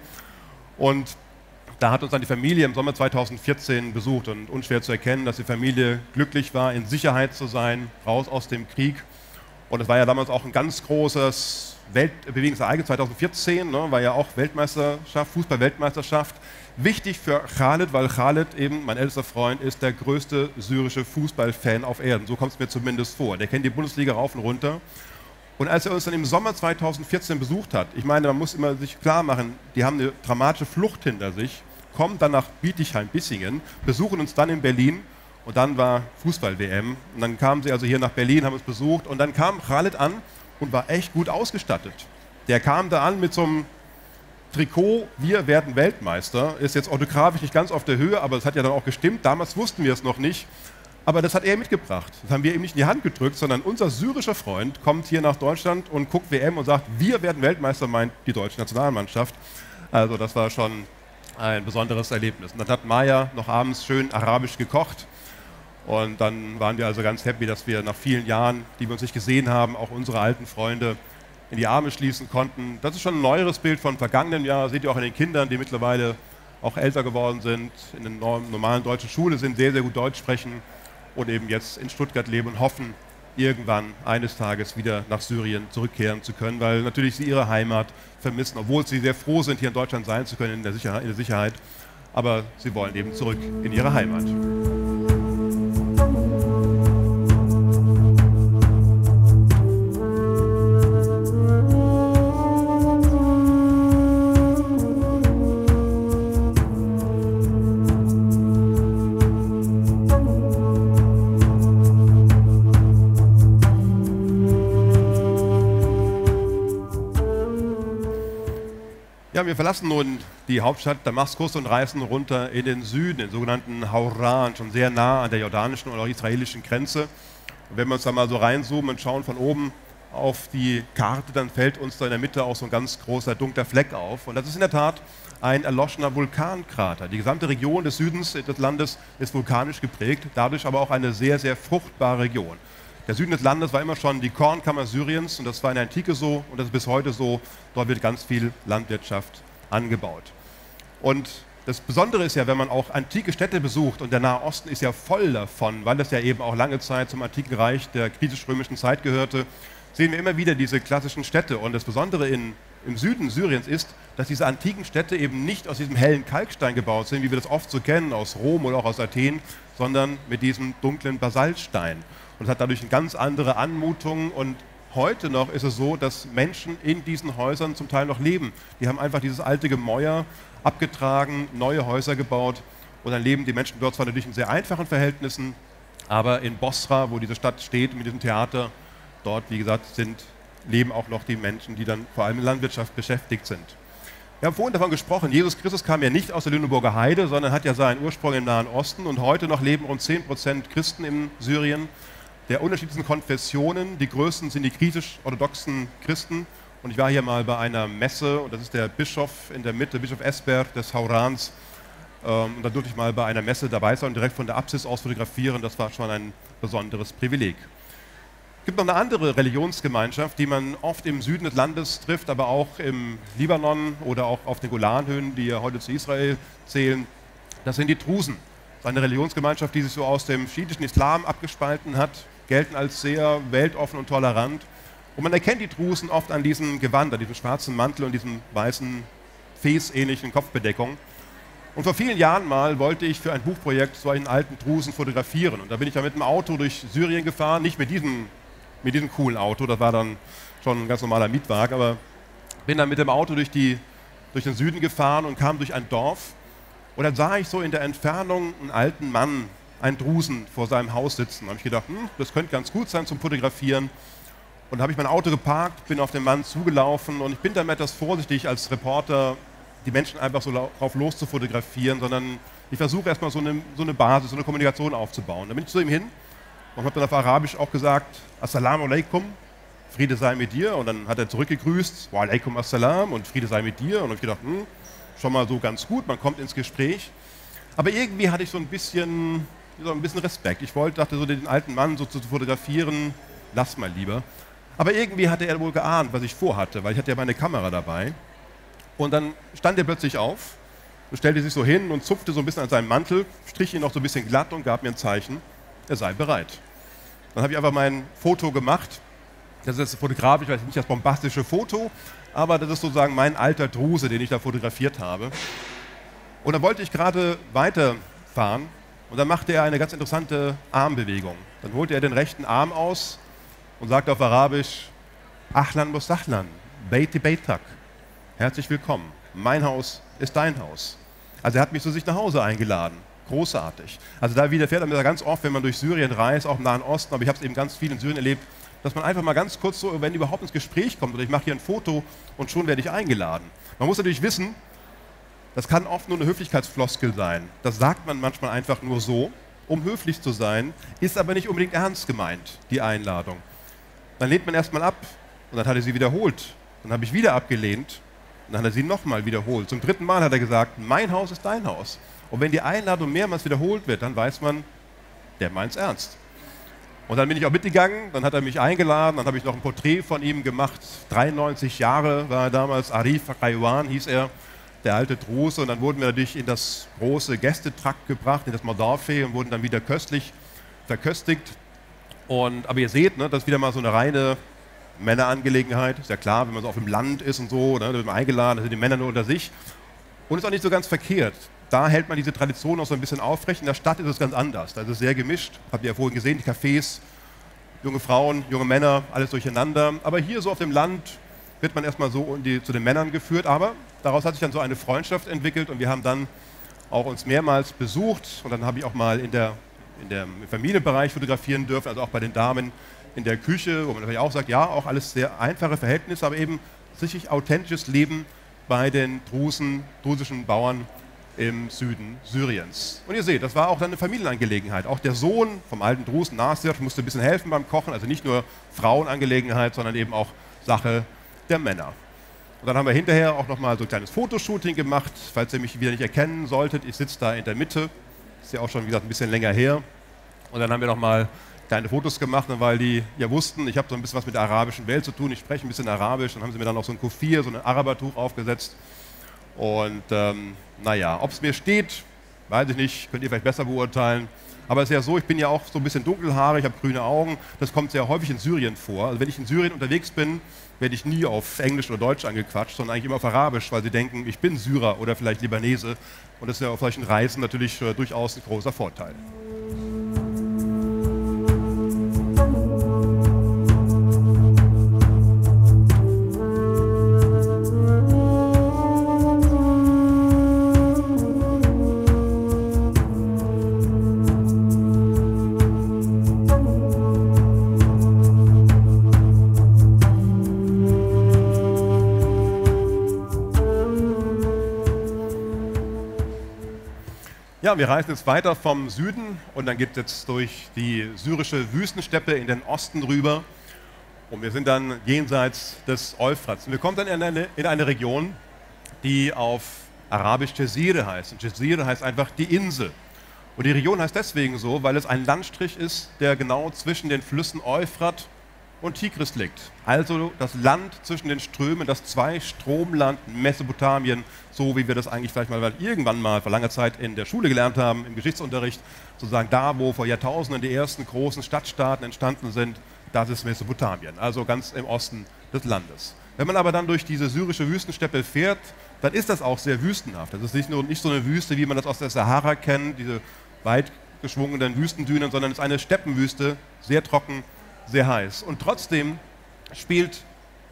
Und da hat uns dann die Familie im Sommer 2014 besucht, und unschwer zu erkennen, dass die Familie glücklich war, in Sicherheit zu sein, raus aus dem Krieg. Und es war ja damals auch ein ganz großes Weltbewegungsereignis, 2014, war ja auch Weltmeisterschaft, Fußball-Weltmeisterschaft. Wichtig für Khalid, weil Khalid eben, mein ältester Freund, ist der größte syrische Fußballfan auf Erden. So kommt es mir zumindest vor. Der kennt die Bundesliga rauf und runter. Und als er uns dann im Sommer 2014 besucht hat, ich meine, man muss immer sich klar machen, die haben eine dramatische Flucht hinter sich, kommen dann nach Bietigheim-Bissingen, besuchen uns dann in Berlin, und dann war Fußball-WM. Und dann kamen sie also hier nach Berlin, haben uns besucht, und dann kam Khalid an und war echt gut ausgestattet. Der kam da an mit so einem Trikot, wir werden Weltmeister, ist jetzt orthografisch nicht ganz auf der Höhe, aber es hat ja dann auch gestimmt, damals wussten wir es noch nicht, aber das hat er mitgebracht. Das haben wir ihm nicht in die Hand gedrückt, sondern unser syrischer Freund kommt hier nach Deutschland und guckt WM und sagt, wir werden Weltmeister, meint die deutsche Nationalmannschaft. Also das war schon ein besonderes Erlebnis. Und dann hat Maya noch abends schön arabisch gekocht. Und dann waren wir also ganz happy, dass wir nach vielen Jahren, die wir uns nicht gesehen haben, auch unsere alten Freunde in die Arme schließen konnten. Das ist schon ein neueres Bild von vergangenen Jahr. Seht ihr auch in den Kindern, die mittlerweile auch älter geworden sind, in der normalen deutschen Schule sind, sehr, sehr gut Deutsch sprechen und eben jetzt in Stuttgart leben und hoffen, irgendwann eines Tages wieder nach Syrien zurückkehren zu können, weil natürlich sie ihre Heimat vermissen, obwohl sie sehr froh sind, hier in Deutschland sein zu können, in der Sicherheit. Aber sie wollen eben zurück in ihre Heimat. Ja, wir verlassen nun die Hauptstadt Damaskus und reisen runter in den Süden, den sogenannten Hauran, schon sehr nah an der jordanischen und auch israelischen Grenze. Und wenn wir uns da mal so reinzoomen und schauen von oben auf die Karte, dann fällt uns da in der Mitte auch so ein ganz großer dunkler Fleck auf. Und das ist in der Tat ein erloschener Vulkankrater. Die gesamte Region des Südens des Landes ist vulkanisch geprägt, dadurch aber auch eine sehr, sehr fruchtbare Region. Der Süden des Landes war immer schon die Kornkammer Syriens und das war in der Antike so und das ist bis heute so. Dort wird ganz viel Landwirtschaft angebaut. Und das Besondere ist ja, wenn man auch antike Städte besucht und der Nahe Osten ist ja voll davon, weil das ja eben auch lange Zeit zum antiken Reich der griechisch-römischen Zeit gehörte, sehen wir immer wieder diese klassischen Städte. Und das Besondere im Süden Syriens ist, dass diese antiken Städte eben nicht aus diesem hellen Kalkstein gebaut sind, wie wir das oft so kennen, aus Rom oder auch aus Athen, sondern mit diesem dunklen Basaltstein. Und es hat dadurch eine ganz andere Anmutung und heute noch ist es so, dass Menschen in diesen Häusern zum Teil noch leben. Die haben einfach dieses alte Gemäuer abgetragen, neue Häuser gebaut und dann leben die Menschen dort zwar natürlich in sehr einfachen Verhältnissen, aber in Bosra, wo diese Stadt steht mit diesem Theater, dort, wie gesagt, leben auch noch die Menschen, die dann vor allem in Landwirtschaft beschäftigt sind. Wir haben vorhin davon gesprochen, Jesus Christus kam ja nicht aus der Lüneburger Heide, sondern hat ja seinen Ursprung im Nahen Osten und heute noch leben rund 10% Christen in Syrien. Der unterschiedlichsten Konfessionen, die größten sind die griechisch-orthodoxen Christen. Und ich war hier mal bei einer Messe und das ist der Bischof in der Mitte, Bischof Esber des Haurans. Und da durfte ich mal bei einer Messe dabei sein und direkt von der Apsis aus fotografieren. Das war schon ein besonderes Privileg. Es gibt noch eine andere Religionsgemeinschaft, die man oft im Süden des Landes trifft, aber auch im Libanon oder auch auf den Golanhöhen, die ja heute zu Israel zählen. Das sind die Drusen. Das ist eine Religionsgemeinschaft, die sich so aus dem schiitischen Islam abgespalten hat, gelten als sehr weltoffen und tolerant. Und man erkennt die Drusen oft an diesem Gewand, an diesem schwarzen Mantel und diesem weißen, fäßähnlichen Kopfbedeckung. Und vor vielen Jahren mal wollte ich für ein Buchprojekt so einen alten Drusen fotografieren. Und da bin ich dann mit dem Auto durch Syrien gefahren, nicht mit diesem coolen Auto, das war dann schon ein ganz normaler Mietwagen, aber bin dann mit dem Auto durch den Süden gefahren und kam durch ein Dorf. Und dann sah ich so in der Entfernung einen alten Mann, einen Drusen vor seinem Haus sitzen. Da habe ich gedacht, das könnte ganz gut sein zum Fotografieren. Und dann habe ich mein Auto geparkt, bin auf den Mann zugelaufen und ich bin dann etwas vorsichtig als Reporter, die Menschen einfach so drauf los zu fotografieren, sondern ich versuche erstmal so eine Basis, so eine Kommunikation aufzubauen. Dann bin ich zu ihm hin und habe dann auf Arabisch auch gesagt, Assalamu alaikum, Friede sei mit dir. Und dann hat er zurückgegrüßt, Wa alaikum assalam und Friede sei mit dir. Und dann habe ich gedacht, schon mal so ganz gut, man kommt ins Gespräch. Aber irgendwie hatte ich so ein bisschen Respekt. Ich dachte so den alten Mann so zu fotografieren, lass mal lieber. Aber irgendwie hatte er wohl geahnt, was ich vorhatte, weil ich hatte ja meine Kamera dabei. Und dann stand er plötzlich auf und stellte sich so hin und zupfte so ein bisschen an seinem Mantel, strich ihn noch so ein bisschen glatt und gab mir ein Zeichen, er sei bereit. Dann habe ich einfach mein Foto gemacht. Das ist fotografisch, nicht das bombastische Foto, aber das ist sozusagen mein alter Druse, den ich da fotografiert habe. Und dann wollte ich gerade weiterfahren und dann machte er eine ganz interessante Armbewegung. Dann holte er den rechten Arm aus und sagte auf Arabisch, Ahlan Musahlan, Beiti Beitak. Herzlich willkommen, mein Haus ist dein Haus. Also er hat mich zu sich nach Hause eingeladen. Großartig. Also da widerfährt mir ganz oft, wenn man durch Syrien reist, auch im Nahen Osten, aber ich habe es eben ganz viel in Syrien erlebt, dass man einfach mal ganz kurz so, wenn überhaupt ins Gespräch kommt oder ich mache hier ein Foto und schon werde ich eingeladen. Man muss natürlich wissen, das kann oft nur eine Höflichkeitsfloskel sein. Das sagt man manchmal einfach nur so, um höflich zu sein, ist aber nicht unbedingt ernst gemeint, die Einladung. Dann lehnt man erstmal ab und dann hat er sie wiederholt. Dann habe ich wieder abgelehnt Und dann hat er sie nochmal wiederholt. Zum 3. Mal hat er gesagt, mein Haus ist dein Haus. Und wenn die Einladung mehrmals wiederholt wird, dann weiß man, der meint's ernst. Und dann bin ich auch mitgegangen, dann hat er mich eingeladen, dann habe ich noch ein Porträt von ihm gemacht. 93 Jahre war er damals, Arif Raiwan hieß er, der alte Druse. Und dann wurden wir natürlich in das große Gästetrakt gebracht, in das Mordorfe und wurden dann wieder köstlich verköstigt. Aber ihr seht, ne, das ist wieder mal so eine reine Männerangelegenheit. Ist ja klar, wenn man so auf dem Land ist und so, ne, da wird man eingeladen, da sind die Männer nur unter sich. Und ist auch nicht so ganz verkehrt. Da hält man diese Tradition auch so ein bisschen aufrecht. In der Stadt ist es ganz anders. Da ist es sehr gemischt. Habt ihr ja vorhin gesehen, die Cafés, junge Frauen, junge Männer, alles durcheinander. Aber hier so auf dem Land wird man erstmal so zu den Männern geführt. Aber daraus hat sich dann so eine Freundschaft entwickelt und wir haben dann auch uns mehrmals besucht. Und dann habe ich auch mal im Familienbereich fotografieren dürfen, also auch bei den Damen in der Küche, wo man natürlich auch sagt, ja, auch alles sehr einfache Verhältnisse, aber eben sicherlich authentisches Leben bei den drusischen Bauern im Süden Syriens. Und ihr seht, das war auch dann eine Familienangelegenheit. Auch der Sohn vom alten Drusen, Nasir, musste ein bisschen helfen beim Kochen, also nicht nur Frauenangelegenheit, sondern eben auch Sache der Männer. Und dann haben wir hinterher auch nochmal so ein kleines Fotoshooting gemacht, falls ihr mich wieder nicht erkennen solltet. Ich sitze da in der Mitte, ist ja auch schon, wie gesagt, ein bisschen länger her. Und dann haben wir nochmal kleine Fotos gemacht, weil die ja wussten, ich habe so ein bisschen was mit der arabischen Welt zu tun, ich spreche ein bisschen Arabisch. Dann haben sie mir dann noch so ein Kufir, so ein Arabertuch aufgesetzt. Und naja, ob es mir steht, weiß ich nicht, könnt ihr vielleicht besser beurteilen. Aber es ist ja so, ich bin ja auch so ein bisschen dunkelhaarig, ich habe grüne Augen. Das kommt sehr häufig in Syrien vor. Also wenn ich in Syrien unterwegs bin, werde ich nie auf Englisch oder Deutsch angequatscht, sondern eigentlich immer auf Arabisch, weil sie denken, ich bin Syrer oder vielleicht Libanese. Und das ist ja auf solchen Reisen natürlich durchaus ein großer Vorteil. Ja, wir reisen jetzt weiter vom Süden und dann geht es jetzt durch die syrische Wüstensteppe in den Osten rüber und wir sind dann jenseits des Euphrats. Und wir kommen dann in eine Region, die auf Arabisch Jazire heißt. Und Jazire heißt einfach die Insel. Und die Region heißt deswegen so, weil es ein Landstrich ist, der genau zwischen den Flüssen Euphrat und Tigris liegt. Also das Land zwischen den Strömen, das Zwei-Stromland Mesopotamien, so wie wir das eigentlich vielleicht mal irgendwann mal vor langer Zeit in der Schule gelernt haben, im Geschichtsunterricht, sozusagen da, wo vor Jahrtausenden die ersten großen Stadtstaaten entstanden sind, das ist Mesopotamien, also ganz im Osten des Landes. Wenn man aber dann durch diese syrische Wüstensteppe fährt, dann ist das auch sehr wüstenhaft. Das ist nicht so eine Wüste, wie man das aus der Sahara kennt, diese weit geschwungenen Wüstendünen, sondern es ist eine Steppenwüste, sehr trocken, sehr heiß. Und trotzdem spielt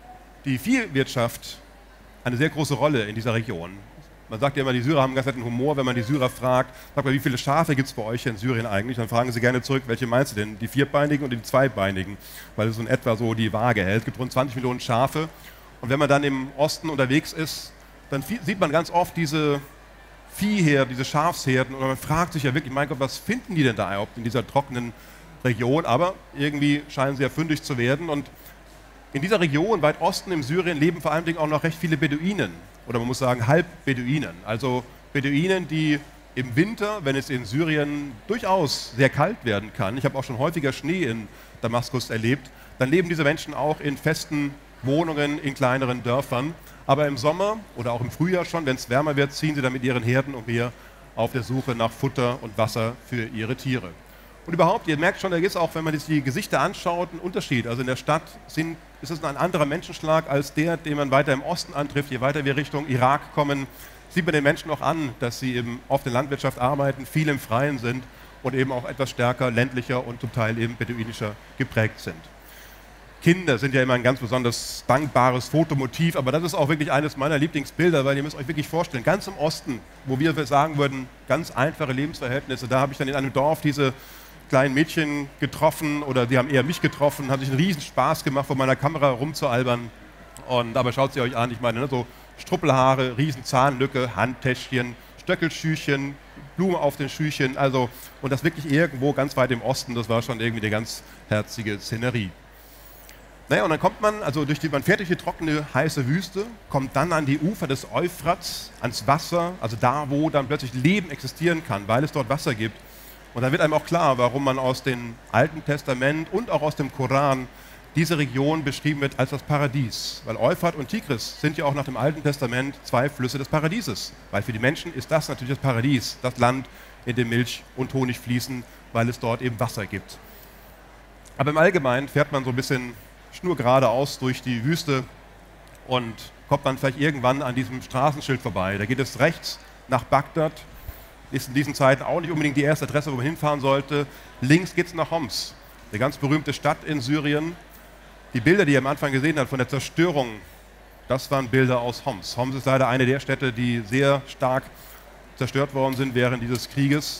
die Viehwirtschaft eine sehr große Rolle in dieser Region. Man sagt ja immer, die Syrer haben einen ganz netten Humor, wenn man die Syrer fragt, sagt man, wie viele Schafe gibt es bei euch in Syrien eigentlich? Dann fragen sie gerne zurück, welche meinst du denn? Die vierbeinigen und die zweibeinigen, weil es so in etwa so die Waage hält. Es gibt rund 20 Millionen Schafe. Und wenn man dann im Osten unterwegs ist, dann sieht man ganz oft diese Viehherden, diese Schafsherden und man fragt sich ja wirklich, mein Gott, was finden die denn da überhaupt in dieser trockenen Region? Aber irgendwie scheinen sie ja fündig zu werden und in dieser Region, weit Osten im Syrien, leben vor allen Dingen auch noch recht viele Beduinen oder man muss sagen Halbbeduinen, also Beduinen, die im Winter, wenn es in Syrien durchaus sehr kalt werden kann, ich habe auch schon häufiger Schnee in Damaskus erlebt, dann leben diese Menschen auch in festen Wohnungen, in kleineren Dörfern, aber im Sommer oder auch im Frühjahr schon, wenn es wärmer wird, ziehen sie dann mit ihren Herden umher auf der Suche nach Futter und Wasser für ihre Tiere. Und überhaupt, ihr merkt schon, da gibt es auch, wenn man die Gesichter anschaut, einen Unterschied. Also in der Stadt ist es ein anderer Menschenschlag als der, den man weiter im Osten antrifft. Je weiter wir Richtung Irak kommen, sieht man den Menschen auch an, dass sie eben oft in der Landwirtschaft arbeiten, viel im Freien sind und eben auch etwas stärker ländlicher und zum Teil eben beduinischer geprägt sind. Kinder sind ja immer ein ganz besonders dankbares Fotomotiv, aber das ist auch wirklich eines meiner Lieblingsbilder, weil ihr müsst euch wirklich vorstellen, ganz im Osten, wo wir sagen würden, ganz einfache Lebensverhältnisse, da habe ich dann in einem Dorf diese kleinen Mädchen getroffen oder die haben eher mich getroffen, haben sich einen riesen Spaß gemacht, vor meiner Kamera rumzualbern. Aber schaut sie euch an, ich meine, ne, so Struppelhaare, riesen Zahnlücke, Handtäschchen, Stöckelschüchen, Blume auf den Schüchen, also und das wirklich irgendwo ganz weit im Osten, das war schon irgendwie eine ganz herzige Szenerie. Naja, und dann kommt man, man fährt durch die trockene, heiße Wüste, kommt dann an die Ufer des Euphrats, ans Wasser, also da, wo dann plötzlich Leben existieren kann, weil es dort Wasser gibt. Und dann wird einem auch klar, warum man aus dem Alten Testament und auch aus dem Koran diese Region beschrieben wird als das Paradies. Weil Euphrat und Tigris sind ja auch nach dem Alten Testament zwei Flüsse des Paradieses. Weil für die Menschen ist das natürlich das Paradies, das Land, in dem Milch und Honig fließen, weil es dort eben Wasser gibt. Aber im Allgemeinen fährt man so ein bisschen schnurgeradeaus durch die Wüste und kommt man vielleicht irgendwann an diesem Straßenschild vorbei. Da geht es rechts nach Bagdad. Ist in diesen Zeiten auch nicht unbedingt die erste Adresse, wo man hinfahren sollte. Links geht es nach Homs, eine ganz berühmte Stadt in Syrien. Die Bilder, die ihr am Anfang gesehen habt von der Zerstörung, das waren Bilder aus Homs. Homs ist leider eine der Städte, die sehr stark zerstört worden sind während dieses Krieges.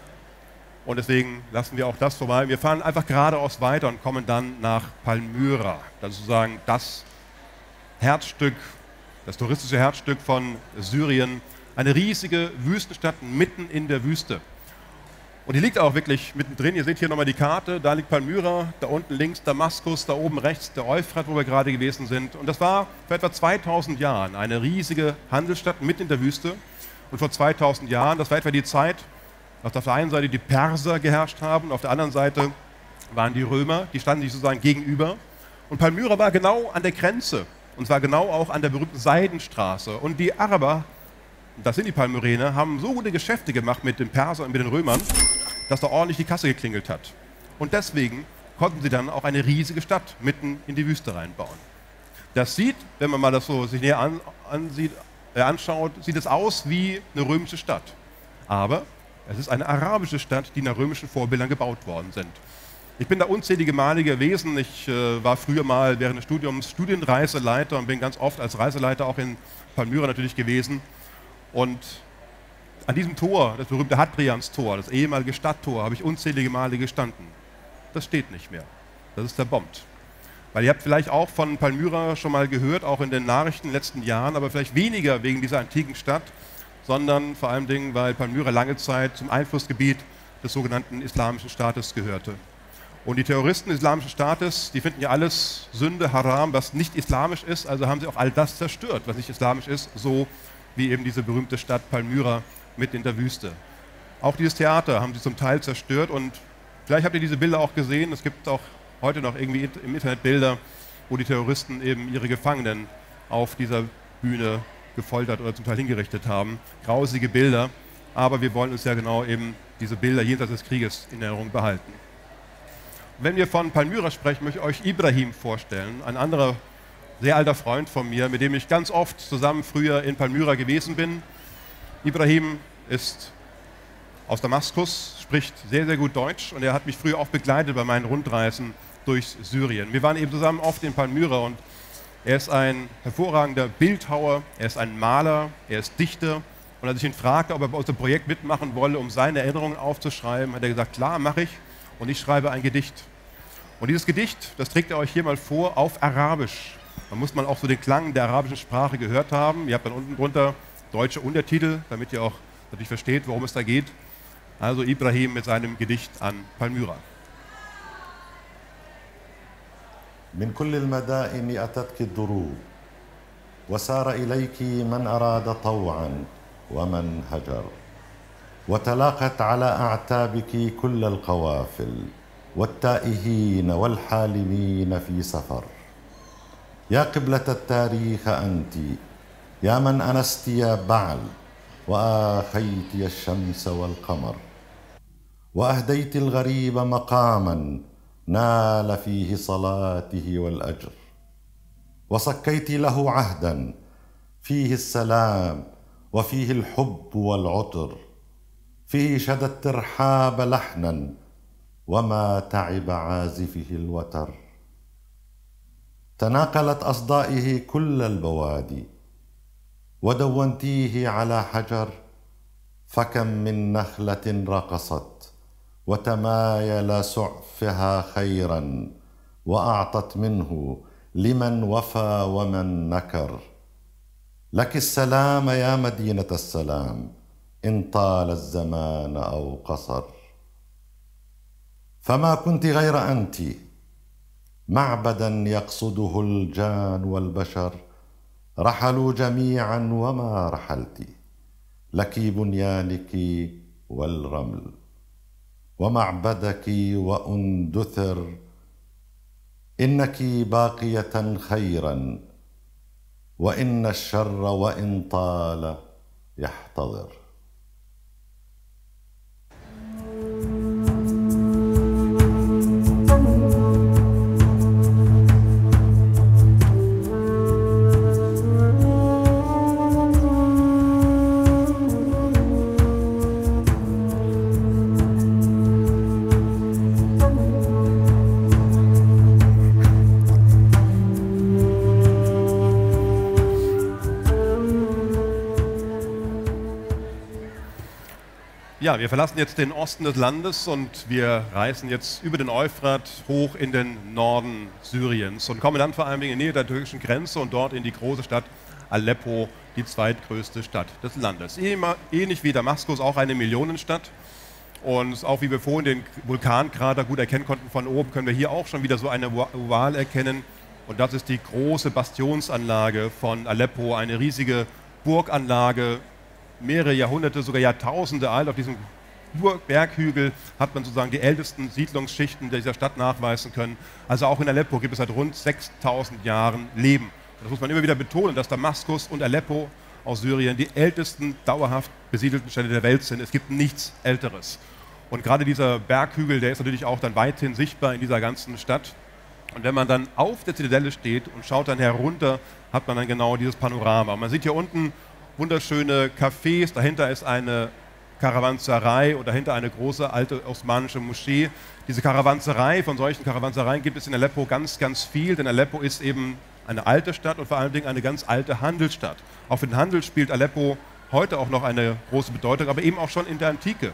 Und deswegen lassen wir auch das vorbei. Wir fahren einfach geradeaus weiter und kommen dann nach Palmyra. Das ist sozusagen das Herzstück, das touristische Herzstück von Syrien. Eine riesige Wüstenstadt mitten in der Wüste. Und die liegt auch wirklich mittendrin. Ihr seht hier nochmal die Karte. Da liegt Palmyra, da unten links Damaskus, da oben rechts der Euphrat, wo wir gerade gewesen sind. Und das war vor etwa 2000 Jahren eine riesige Handelsstadt mitten in der Wüste. Und vor 2000 Jahren, das war etwa die Zeit, dass auf der einen Seite die Perser geherrscht haben, auf der anderen Seite waren die Römer, die standen sich sozusagen gegenüber. Und Palmyra war genau an der Grenze, und zwar genau auch an der berühmten Seidenstraße. Und die Araber, das sind die Palmyrener, haben so gute Geschäfte gemacht mit den Persern und mit den Römern, dass da ordentlich die Kasse geklingelt hat. Und deswegen konnten sie dann auch eine riesige Stadt mitten in die Wüste reinbauen. Das sieht, wenn man mal das so sich näher anschaut, sieht es aus wie eine römische Stadt. Aber es ist eine arabische Stadt, die nach römischen Vorbildern gebaut worden sind. Ich bin da unzählige Male gewesen. Ich war früher mal während des Studiums Studienreiseleiter und bin ganz oft als Reiseleiter auch in Palmyra natürlich gewesen. Und an diesem Tor, das berühmte Hadrians-Tor, das ehemalige Stadttor, habe ich unzählige Male gestanden. Das steht nicht mehr. Das ist zerbombt. Weil ihr habt vielleicht auch von Palmyra schon mal gehört, auch in den Nachrichten in den letzten Jahren, aber vielleicht weniger wegen dieser antiken Stadt, sondern vor allem Dingen, weil Palmyra lange Zeit zum Einflussgebiet des sogenannten Islamischen Staates gehörte. Und die Terroristen des Islamischen Staates, die finden ja alles Sünde, Haram, was nicht islamisch ist, also haben sie auch all das zerstört, was nicht islamisch ist, so wie eben diese berühmte Stadt Palmyra mitten in der Wüste. Auch dieses Theater haben sie zum Teil zerstört und vielleicht habt ihr diese Bilder auch gesehen, es gibt auch heute noch irgendwie im Internet Bilder, wo die Terroristen eben ihre Gefangenen auf dieser Bühne gefoltert oder zum Teil hingerichtet haben. Grausige Bilder, aber wir wollen uns ja genau eben diese Bilder jenseits des Krieges in Erinnerung behalten. Wenn wir von Palmyra sprechen, möchte ich euch Ibrahim vorstellen, ein anderer sehr alter Freund von mir, mit dem ich ganz oft zusammen früher in Palmyra gewesen bin. Ibrahim ist aus Damaskus, spricht sehr, sehr gut Deutsch und er hat mich früher auch begleitet bei meinen Rundreisen durch Syrien. Wir waren eben zusammen oft in Palmyra und er ist ein hervorragender Bildhauer, er ist ein Maler, er ist Dichter. Und als ich ihn fragte, ob er bei unserem Projekt mitmachen wolle, um seine Erinnerungen aufzuschreiben, hat er gesagt, klar, mache ich. Und ich schreibe ein Gedicht. Und dieses Gedicht, das trägt er euch hier mal vor, auf Arabisch. Da muss man auch so den Klang der arabischen Sprache gehört haben. Ihr habt dann unten drunter deutsche Untertitel, damit ihr auch natürlich versteht, worum es da geht. Also Ibrahim mit seinem Gedicht an Palmyra. من كل المدائن أتتك الدروب وسار إليك من أراد طوعا ومن هجر وتلاقت على أعتابك كل القوافل والتائهين والحالمين في سفر يا قبلة التاريخ أنت يا من أنست يا بعل وآخيت الشمس والقمر وأهديت الغريب مقاما نال فيه صلاته والأجر وصكيت له عهدا فيه السلام وفيه الحب والعطر فيه شدى الترحاب لحنا وما تعب عازفه الوتر تناقلت أصدائه كل البوادي ودونتيه على حجر فكم من نخلة رقصت وتمايل سعفها خيرا وأعطت منه لمن وفى ومن نكر لك السلام يا مدينة السلام إن طال الزمان أو قصر فما كنت غير أنت معبدا يقصده الجان والبشر رحلوا جميعا وما رحلت لك بنيانك والرمل ومعبدك وأندثر إنك باقية خيرا وإن الشر وإن طال يحتضر. Ja, wir verlassen jetzt den Osten des Landes und wir reisen jetzt über den Euphrat hoch in den Norden Syriens und kommen dann vor allem in die Nähe der türkischen Grenze und dort in die große Stadt Aleppo, die zweitgrößte Stadt des Landes. Ähnlich wie Damaskus auch eine Millionenstadt und auch wie wir vorhin den Vulkankrater gut erkennen konnten von oben, können wir hier auch schon wieder so eine Oval erkennen und das ist die große Bastionsanlage von Aleppo, eine riesige Burganlage, mehrere Jahrhunderte, sogar Jahrtausende alt. Auf diesem Berghügel hat man sozusagen die ältesten Siedlungsschichten dieser Stadt nachweisen können. Also auch in Aleppo gibt es seit rund 6000 Jahren Leben. Das muss man immer wieder betonen, dass Damaskus und Aleppo aus Syrien die ältesten dauerhaft besiedelten Städte der Welt sind. Es gibt nichts Älteres. Und gerade dieser Berghügel, der ist natürlich auch dann weithin sichtbar in dieser ganzen Stadt. Und wenn man dann auf der Zitadelle steht und schaut dann herunter, hat man dann genau dieses Panorama. Man sieht hier unten wunderschöne Cafés, dahinter ist eine Karawanserei und dahinter eine große alte osmanische Moschee. Diese Karawanserei, von solchen Karawansereien gibt es in Aleppo ganz, ganz viel, denn Aleppo ist eben eine alte Stadt und vor allen Dingen eine ganz alte Handelsstadt. Auch für den Handel spielt Aleppo heute auch noch eine große Bedeutung, aber eben auch schon in der Antike.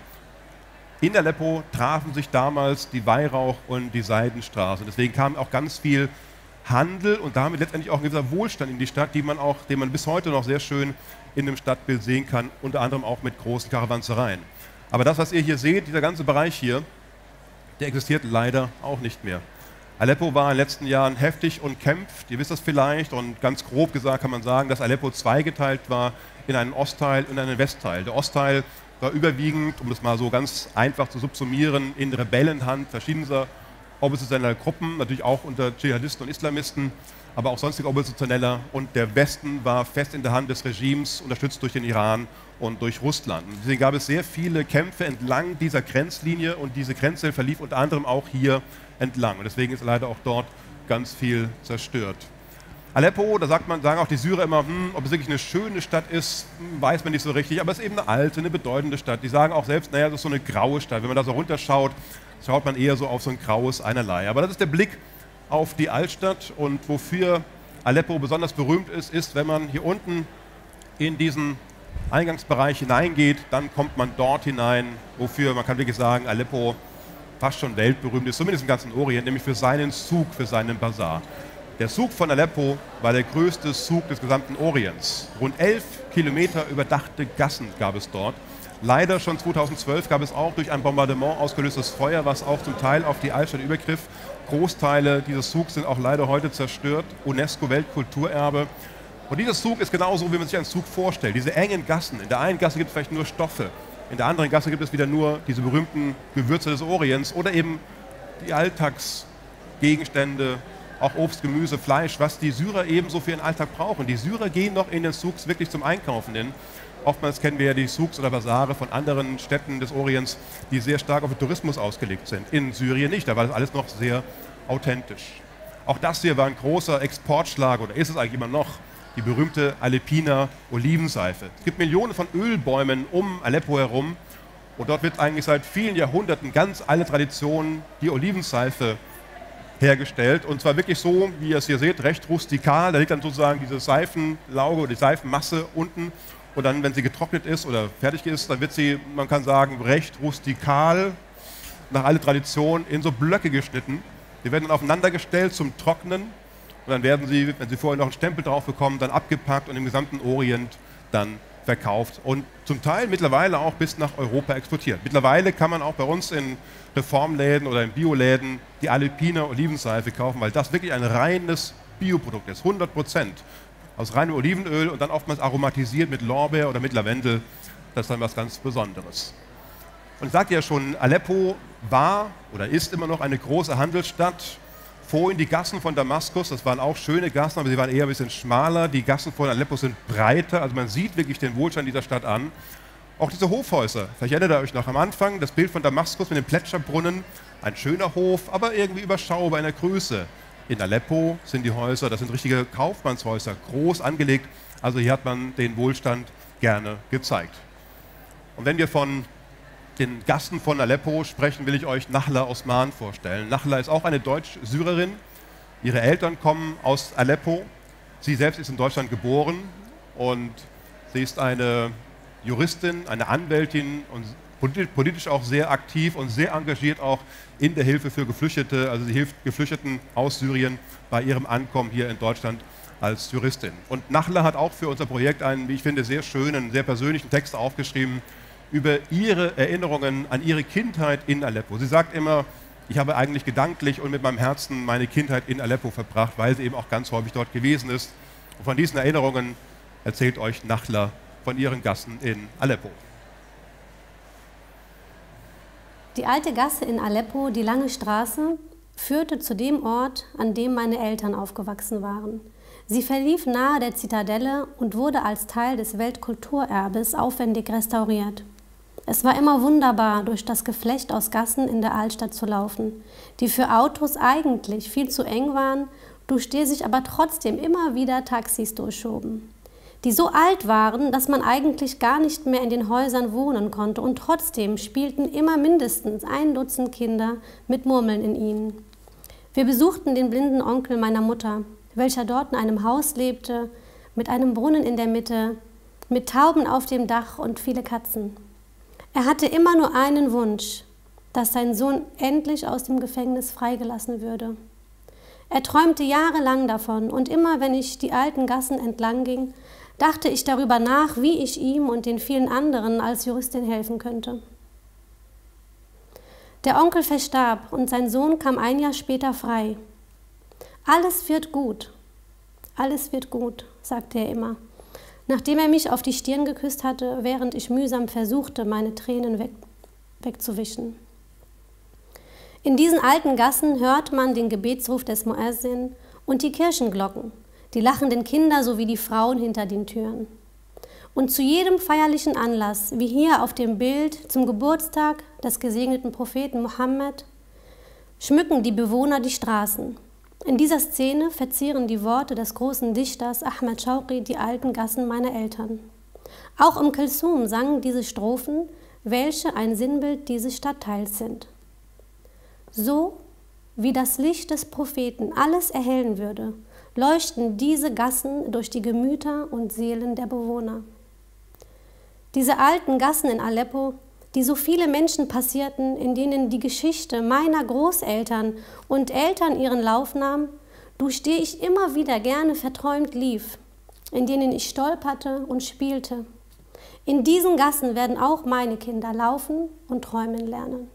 In Aleppo trafen sich damals die Weihrauch- und die Seidenstraße. Deswegen kam auch ganz viel Handel und damit letztendlich auch ein gewisser Wohlstand in die Stadt, den man bis heute noch sehr schön in dem Stadtbild sehen kann, unter anderem auch mit großen Karawansereien. Aber das, was ihr hier seht, dieser ganze Bereich hier, der existiert leider auch nicht mehr. Aleppo war in den letzten Jahren heftig umkämpft, ihr wisst das vielleicht, und ganz grob gesagt kann man sagen, dass Aleppo zweigeteilt war in einen Ostteil und einen Westteil. Der Ostteil war überwiegend, um das mal so ganz einfach zu subsumieren, in Rebellenhand verschiedener oppositioneller Gruppen, natürlich auch unter Dschihadisten und Islamisten, aber auch sonstige Oppositioneller. Und der Westen war fest in der Hand des Regimes, unterstützt durch den Iran und durch Russland. Und deswegen gab es sehr viele Kämpfe entlang dieser Grenzlinie und diese Grenze verlief unter anderem auch hier entlang. Und deswegen ist leider auch dort ganz viel zerstört. Aleppo, da sagen auch die Syrer immer, ob es wirklich eine schöne Stadt ist, weiß man nicht so richtig, aber es ist eben eine alte, eine bedeutende Stadt. Die sagen auch selbst, naja, das ist so eine graue Stadt. Wenn man da so runterschaut, schaut man eher so auf so ein graues Einerlei. Aber das ist der Blick auf die Altstadt und wofür Aleppo besonders berühmt ist, wenn man hier unten in diesen Eingangsbereich hineingeht, dann kommt man dort hinein, wofür man kann wirklich sagen, Aleppo fast schon weltberühmt ist, zumindest im ganzen Orient, nämlich für seinen Souk, für seinen Bazar. Der Souk von Aleppo war der größte Souk des gesamten Orients. Rund 11 Kilometer überdachte Gassen gab es dort. Leider schon 2012 gab es auch durch ein Bombardement ausgelöstes Feuer, was auch zum Teil auf die Altstadt übergriff. Großteile dieses Souks sind auch leider heute zerstört. UNESCO-Weltkulturerbe. Und dieses Souk ist genauso, wie man sich einen Souk vorstellt. Diese engen Gassen. In der einen Gasse gibt es vielleicht nur Stoffe. In der anderen Gasse gibt es wieder nur diese berühmten Gewürze des Orients oder eben die Alltagsgegenstände, auch Obst, Gemüse, Fleisch, was die Syrer ebenso für ihren Alltag brauchen. Die Syrer gehen noch in den Souks wirklich zum Einkaufen hin. Oftmals kennen wir ja die Souks oder Basare von anderen Städten des Orients, die sehr stark auf den Tourismus ausgelegt sind. In Syrien nicht, da war das alles noch sehr authentisch. Auch das hier war ein großer Exportschlag, oder ist es eigentlich immer noch, die berühmte Aleppiner Olivenseife. Es gibt Millionen von Ölbäumen um Aleppo herum und dort wird eigentlich seit vielen Jahrhunderten ganz alte Tradition die Olivenseife hergestellt und zwar wirklich so, wie ihr es hier seht, recht rustikal. Da liegt dann sozusagen diese Seifenlauge oder die Seifenmasse unten und dann, wenn sie getrocknet ist oder fertig ist, dann wird sie, man kann sagen, recht rustikal nach alter Tradition in so Blöcke geschnitten. Die werden dann aufeinander gestellt zum Trocknen und dann werden sie, wenn sie vorher noch einen Stempel drauf bekommen, dann abgepackt und im gesamten Orient dann verkauft und zum Teil mittlerweile auch bis nach Europa exportiert. Mittlerweile kann man auch bei uns in Reformläden oder in Bioläden die Alpine Olivenseife kaufen, weil das wirklich ein reines Bioprodukt ist, 100% aus reinem Olivenöl und dann oftmals aromatisiert mit Lorbeer oder mit Lavendel. Das ist dann was ganz Besonderes. Und ich sagte ja schon, Aleppo war oder ist immer noch eine große Handelsstadt. Vorhin die Gassen von Damaskus, das waren auch schöne Gassen, aber sie waren eher ein bisschen schmaler. Die Gassen von Aleppo sind breiter, also man sieht wirklich den Wohlstand dieser Stadt an. Auch diese Hofhäuser, vielleicht erinnert ihr euch noch am Anfang, das Bild von Damaskus mit dem Plätscherbrunnen, ein schöner Hof, aber irgendwie überschaubar in der Größe. In Aleppo sind die Häuser, das sind richtige Kaufmannshäuser, groß angelegt, also hier hat man den Wohlstand gerne gezeigt. Und wenn wir von den Gassen von Aleppo sprechen, will ich euch Nahla Osman vorstellen. Nahla ist auch eine Deutsch-Syrerin. Ihre Eltern kommen aus Aleppo. Sie selbst ist in Deutschland geboren und sie ist eine Juristin, eine Anwältin und politisch auch sehr aktiv und sehr engagiert auch in der Hilfe für Geflüchtete. Also sie hilft Geflüchteten aus Syrien bei ihrem Ankommen hier in Deutschland als Juristin. Und Nahla hat auch für unser Projekt einen, wie ich finde, sehr schönen, sehr persönlichen Text aufgeschrieben über ihre Erinnerungen an ihre Kindheit in Aleppo. Sie sagt immer, ich habe eigentlich gedanklich und mit meinem Herzen meine Kindheit in Aleppo verbracht, weil sie eben auch ganz häufig dort gewesen ist. Und von diesen Erinnerungen erzählt euch Nahla von ihren Gassen in Aleppo. Die alte Gasse in Aleppo, die lange Straße, führte zu dem Ort, an dem meine Eltern aufgewachsen waren. Sie verlief nahe der Zitadelle und wurde als Teil des Weltkulturerbes aufwendig restauriert. Es war immer wunderbar, durch das Geflecht aus Gassen in der Altstadt zu laufen, die für Autos eigentlich viel zu eng waren, durch die sich aber trotzdem immer wieder Taxis durchschoben, die so alt waren, dass man eigentlich gar nicht mehr in den Häusern wohnen konnte und trotzdem spielten immer mindestens 1 Dutzend Kinder mit Murmeln in ihnen. Wir besuchten den blinden Onkel meiner Mutter, welcher dort in einem Haus lebte, mit einem Brunnen in der Mitte, mit Tauben auf dem Dach und viele Katzen. Er hatte immer nur einen Wunsch, dass sein Sohn endlich aus dem Gefängnis freigelassen würde. Er träumte jahrelang davon und immer, wenn ich die alten Gassen entlang ging, dachte ich darüber nach, wie ich ihm und den vielen anderen als Juristin helfen könnte. Der Onkel verstarb und sein Sohn kam 1 Jahr später frei. Alles wird gut, sagte er immer, nachdem er mich auf die Stirn geküsst hatte, während ich mühsam versuchte, meine Tränen wegzuwischen. In diesen alten Gassen hört man den Gebetsruf des Muezzin und die Kirchenglocken, die lachenden Kinder sowie die Frauen hinter den Türen. Und zu jedem feierlichen Anlass, wie hier auf dem Bild zum Geburtstag des gesegneten Propheten Mohammed, schmücken die Bewohner die Straßen. In dieser Szene verzieren die Worte des großen Dichters Ahmad Shauqi die alten Gassen meiner Eltern. Auch Kulsum sang diese Strophen, welche ein Sinnbild dieses Stadtteils sind. So wie das Licht des Propheten alles erhellen würde, leuchten diese Gassen durch die Gemüter und Seelen der Bewohner. Diese alten Gassen in Aleppo, die so viele Menschen passierten, in denen die Geschichte meiner Großeltern und Eltern ihren Lauf nahm, durch die ich immer wieder gerne verträumt lief, in denen ich stolperte und spielte. In diesen Gassen werden auch meine Kinder laufen und träumen lernen.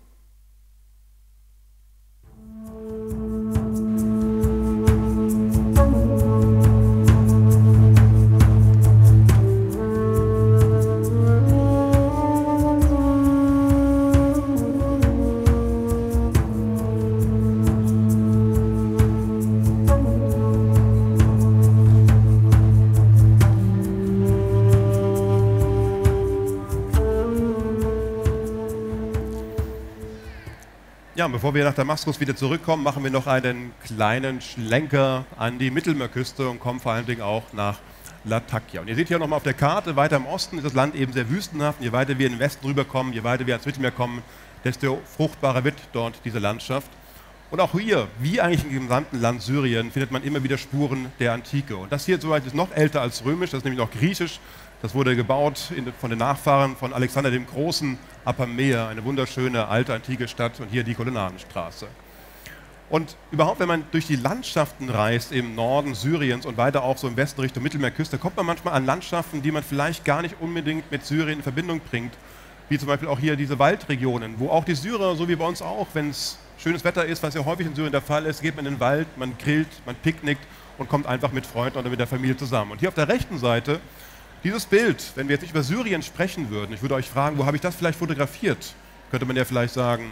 Ja, bevor wir nach Damaskus wieder zurückkommen, machen wir noch einen kleinen Schlenker an die Mittelmeerküste und kommen vor allen Dingen auch nach Latakia. Und ihr seht hier nochmal auf der Karte, weiter im Osten ist das Land eben sehr wüstenhaft. Und je weiter wir in den Westen rüberkommen, je weiter wir ans Mittelmeer kommen, desto fruchtbarer wird dort diese Landschaft. Und auch hier, wie eigentlich im gesamten Land Syrien, findet man immer wieder Spuren der Antike. Und das hier soweit ist noch älter als römisch, das ist nämlich noch griechisch. Das wurde gebaut von den Nachfahren von Alexander dem Großen, Apamea, eine wunderschöne alte antike Stadt und hier die Kolonnadenstraße. Und überhaupt, wenn man durch die Landschaften reist, im Norden Syriens und weiter auch so im Westen Richtung Mittelmeerküste, kommt man manchmal an Landschaften, die man vielleicht gar nicht unbedingt mit Syrien in Verbindung bringt. Wie zum Beispiel auch hier diese Waldregionen, wo auch die Syrer, so wie bei uns auch, wenn es schönes Wetter ist, was ja häufig in Syrien der Fall ist, geht man in den Wald, man grillt, man picknickt und kommt einfach mit Freunden oder mit der Familie zusammen. Und hier auf der rechten Seite, dieses Bild, wenn wir jetzt nicht über Syrien sprechen würden, ich würde euch fragen, wo habe ich das vielleicht fotografiert? Könnte man ja vielleicht sagen,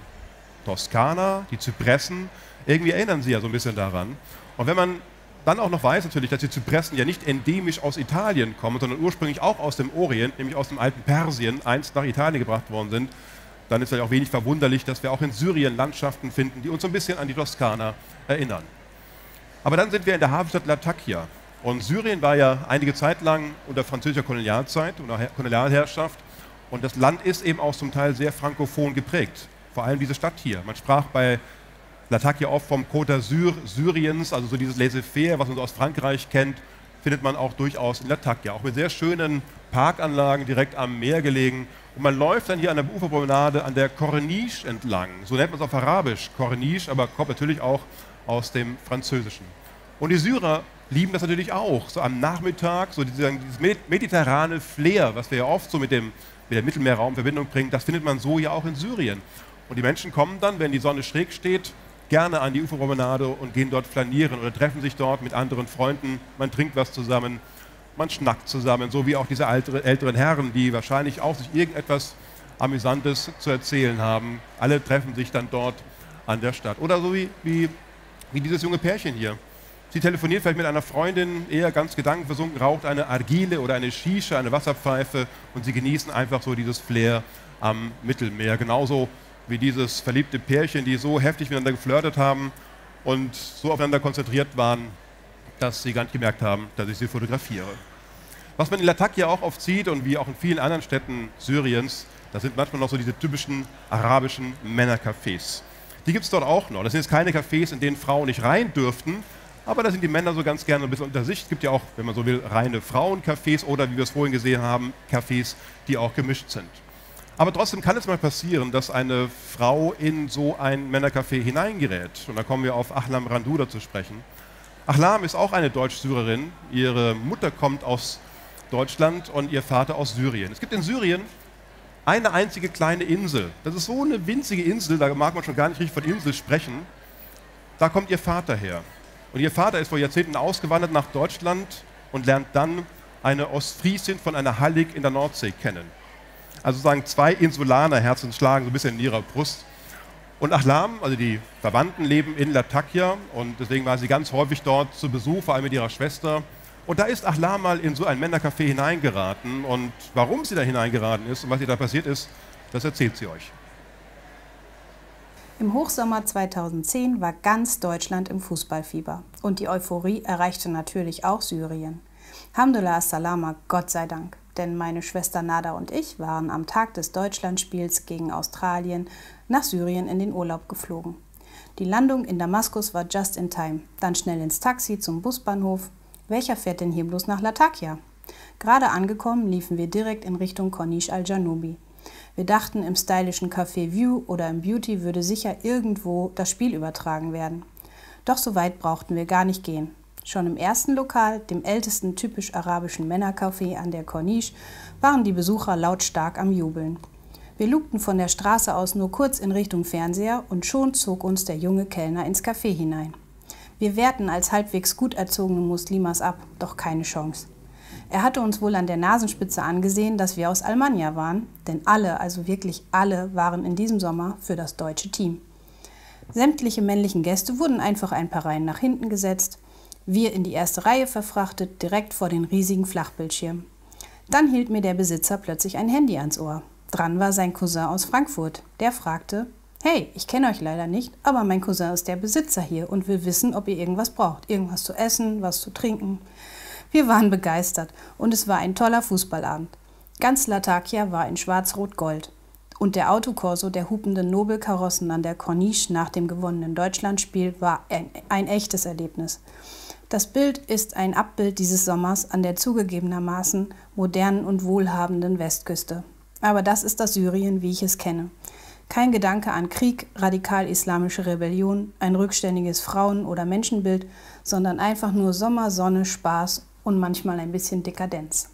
Toskana, die Zypressen, irgendwie erinnern sie ja so ein bisschen daran. Und wenn man dann auch noch weiß natürlich, dass die Zypressen ja nicht endemisch aus Italien kommen, sondern ursprünglich auch aus dem Orient, nämlich aus dem alten Persien, einst nach Italien gebracht worden sind, dann ist es ja auch wenig verwunderlich, dass wir auch in Syrien Landschaften finden, die uns so ein bisschen an die Toskana erinnern. Aber dann sind wir in der Hafenstadt Latakia. Und Syrien war ja einige Zeit lang unter französischer Kolonialzeit, unter Kolonialherrschaft. Und das Land ist eben auch zum Teil sehr frankophon geprägt. Vor allem diese Stadt hier. Man sprach bei Latakia oft vom Côte d'Azur Syriens, also so dieses Laissez-faire, was man so aus Frankreich kennt, findet man auch durchaus in Latakia. Auch mit sehr schönen Parkanlagen direkt am Meer gelegen. Und man läuft dann hier an der Uferpromenade an der Corniche entlang. So nennt man es auf Arabisch, Corniche, aber kommt natürlich auch aus dem Französischen. Und die Syrer lieben das natürlich auch. So am Nachmittag, so dieses mediterrane Flair, was wir ja oft so mit dem Mittelmeerraum in Verbindung bringen, das findet man so ja auch in Syrien. Und die Menschen kommen dann, wenn die Sonne schräg steht, gerne an die Uferpromenade und gehen dort flanieren oder treffen sich dort mit anderen Freunden. Man trinkt was zusammen, man schnackt zusammen, so wie auch diese älteren Herren, die wahrscheinlich auch sich irgendetwas Amüsantes zu erzählen haben. Alle treffen sich dann dort an der Stadt. Oder so wie dieses junge Pärchen hier. Sie telefoniert vielleicht mit einer Freundin, eher ganz gedankenversunken, raucht eine Argile oder eine Shisha, eine Wasserpfeife und sie genießen einfach so dieses Flair am Mittelmeer. Genauso wie dieses verliebte Pärchen, die so heftig miteinander geflirtet haben und so aufeinander konzentriert waren, dass sie gar nicht gemerkt haben, dass ich sie fotografiere. Was man in Latakia auch oft sieht und wie auch in vielen anderen Städten Syriens, das sind manchmal noch so diese typischen arabischen Männercafés. Die gibt es dort auch noch. Das sind jetzt keine Cafés, in denen Frauen nicht rein dürften, aber da sind die Männer so ganz gerne ein bisschen unter sich. Es gibt ja auch, wenn man so will, reine Frauencafés oder, wie wir es vorhin gesehen haben, Cafés, die auch gemischt sind. Aber trotzdem kann es mal passieren, dass eine Frau in so ein Männercafé hineingerät. Und da kommen wir auf Ahlam Randuda zu sprechen. Ahlam ist auch eine Deutsch-Syrerin. Ihre Mutter kommt aus Deutschland und ihr Vater aus Syrien. Es gibt in Syrien eine einzige kleine Insel. Das ist so eine winzige Insel, da mag man schon gar nicht richtig von Insel sprechen. Da kommt ihr Vater her. Und ihr Vater ist vor Jahrzehnten ausgewandert nach Deutschland und lernt dann eine Ostfriesin von einer Hallig in der Nordsee kennen. Also sozusagen zwei Insulanerherzen schlagen so ein bisschen in ihrer Brust. Und Ahlam, also die Verwandten, leben in Latakia und deswegen war sie ganz häufig dort zu Besuch, vor allem mit ihrer Schwester. Und da ist Ahlam mal in so ein Männercafé hineingeraten und warum sie da hineingeraten ist und was ihr da passiert ist, das erzählt sie euch. Im Hochsommer 2010 war ganz Deutschland im Fußballfieber und die Euphorie erreichte natürlich auch Syrien. Hamdulillah as-Salama, Gott sei Dank. Denn meine Schwester Nada und ich waren am Tag des Deutschlandspiels gegen Australien nach Syrien in den Urlaub geflogen. Die Landung in Damaskus war just in time. Dann schnell ins Taxi zum Busbahnhof. Welcher fährt denn hier bloß nach Latakia? Gerade angekommen liefen wir direkt in Richtung Corniche al-Janoubi. Wir dachten, im stylischen Café View oder im Beauty würde sicher irgendwo das Spiel übertragen werden. Doch so weit brauchten wir gar nicht gehen. Schon im ersten Lokal, dem ältesten typisch arabischen Männercafé an der Corniche, waren die Besucher lautstark am Jubeln. Wir lugten von der Straße aus nur kurz in Richtung Fernseher und schon zog uns der junge Kellner ins Café hinein. Wir wehrten als halbwegs gut erzogene Muslimas ab, doch keine Chance. Er hatte uns wohl an der Nasenspitze angesehen, dass wir aus Almania waren, denn alle, also wirklich alle, waren in diesem Sommer für das deutsche Team. Sämtliche männlichen Gäste wurden einfach ein paar Reihen nach hinten gesetzt, wir in die erste Reihe verfrachtet, direkt vor den riesigen Flachbildschirmen. Dann hielt mir der Besitzer plötzlich ein Handy ans Ohr. Dran war sein Cousin aus Frankfurt. Der fragte: Hey, ich kenne euch leider nicht, aber mein Cousin ist der Besitzer hier und will wissen, ob ihr irgendwas braucht. Irgendwas zu essen, was zu trinken. Wir waren begeistert und es war ein toller Fußballabend. Ganz Latakia war in schwarz-rot-gold. Und der Autokorso der hupenden Nobelkarossen an der Corniche nach dem gewonnenen Deutschlandspiel war ein echtes Erlebnis. Das Bild ist ein Abbild dieses Sommers an der zugegebenermaßen modernen und wohlhabenden Westküste. Aber das ist das Syrien, wie ich es kenne. Kein Gedanke an Krieg, radikal-islamische Rebellion, ein rückständiges Frauen- oder Menschenbild, sondern einfach nur Sommer, Sonne, Spaß und manchmal ein bisschen Dekadenz.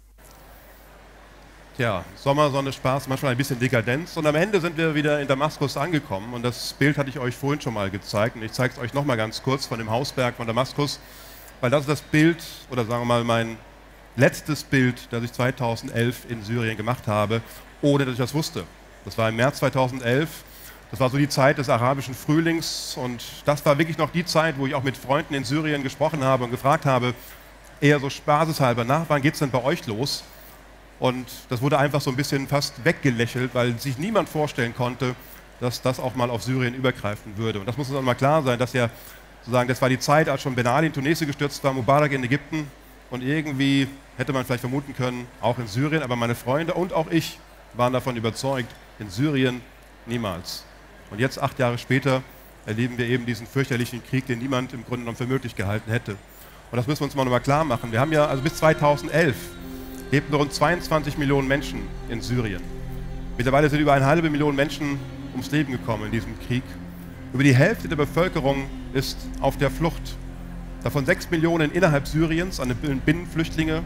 Ja, Sommer, Sonne, Spaß, manchmal ein bisschen Dekadenz. Und am Ende sind wir wieder in Damaskus angekommen. Und das Bild hatte ich euch vorhin schon mal gezeigt. Und ich zeige es euch noch mal ganz kurz von dem Hausberg von Damaskus. Weil das ist das Bild, oder sagen wir mal mein letztes Bild, das ich 2011 in Syrien gemacht habe, ohne dass ich das wusste. Das war im März 2011. Das war so die Zeit des arabischen Frühlings. Und das war wirklich noch die Zeit, wo ich auch mit Freunden in Syrien gesprochen habe und gefragt habe, eher so spaßeshalber, wann geht es denn bei euch los? Und das wurde einfach so ein bisschen fast weggelächelt, weil sich niemand vorstellen konnte, dass das auch mal auf Syrien übergreifen würde. Und das muss uns auch mal klar sein, dass ja sozusagen, das war die Zeit, als schon Ben Ali in Tunesien gestürzt war, Mubarak in Ägypten. Und irgendwie hätte man vielleicht vermuten können, auch in Syrien, aber meine Freunde und auch ich waren davon überzeugt, in Syrien niemals. Und jetzt, 8 Jahre später, erleben wir eben diesen fürchterlichen Krieg, den niemand im Grunde genommen für möglich gehalten hätte. Und das müssen wir uns mal nochmal klar machen. Wir haben ja, also bis 2011 lebten rund 22 Millionen Menschen in Syrien. Mittlerweile sind über 1,5 Million Menschen ums Leben gekommen in diesem Krieg. Über die Hälfte der Bevölkerung ist auf der Flucht. Davon 6 Millionen innerhalb Syriens, an Binnenflüchtlinge,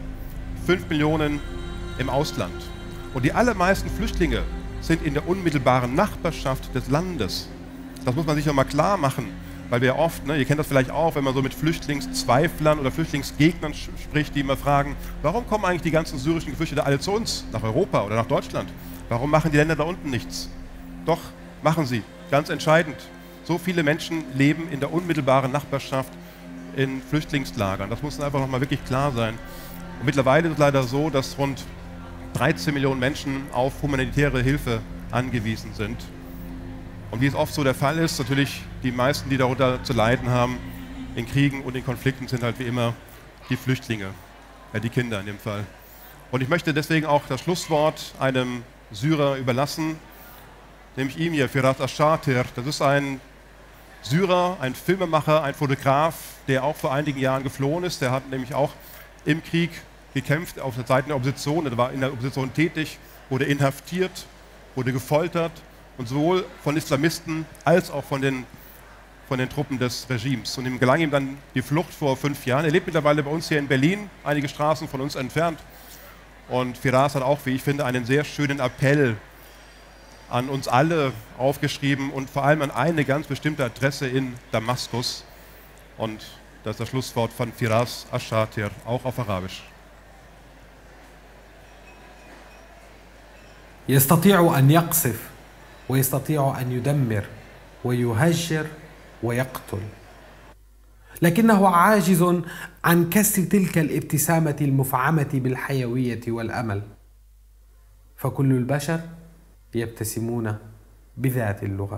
5 Millionen im Ausland. Und die allermeisten Flüchtlinge sind in der unmittelbaren Nachbarschaft des Landes. Das muss man sich nochmal klar machen. Weil wir ja oft, ihr kennt das vielleicht auch, wenn man so mit Flüchtlingszweiflern oder Flüchtlingsgegnern spricht, die immer fragen, warum kommen eigentlich die ganzen syrischen Geflüchteten alle zu uns, nach Europa oder nach Deutschland? Warum machen die Länder da unten nichts? Doch, machen sie, ganz entscheidend. So viele Menschen leben in der unmittelbaren Nachbarschaft in Flüchtlingslagern. Das muss einfach nochmal wirklich klar sein. Und mittlerweile ist es leider so, dass rund 13 Millionen Menschen auf humanitäre Hilfe angewiesen sind. Und wie es oft so der Fall ist, natürlich die meisten, die darunter zu leiden haben, in Kriegen und in Konflikten, sind halt wie immer die Flüchtlinge, die Kinder in dem Fall. Und ich möchte deswegen auch das Schlusswort einem Syrer überlassen, nämlich ihm hier, Firas Ash-Shatir. Das ist ein Syrer, ein Filmemacher, ein Fotograf, der auch vor einigen Jahren geflohen ist. Der hat nämlich auch im Krieg gekämpft auf der Seite der Opposition, er war in der Opposition tätig, wurde inhaftiert, wurde gefoltert. Und sowohl von Islamisten als auch von den Truppen des Regimes. Und ihm gelang ihm dann die Flucht vor 5 Jahren. Er lebt mittlerweile bei uns hier in Berlin, einige Straßen von uns entfernt. Und Firas hat auch, wie ich finde, einen sehr schönen Appell an uns alle aufgeschrieben und vor allem an eine ganz bestimmte Adresse in Damaskus. Und das ist das Schlusswort von Firas Ash-Shatir, auch auf Arabisch. يستطيع أن يقصف ويستطيع أن يدمر ويهجر ويقتل، لكنه عاجز عن كسر تلك الابتسامة المفعمة بالحيوية والأمل، فكل البشر يبتسمون بذات اللغة.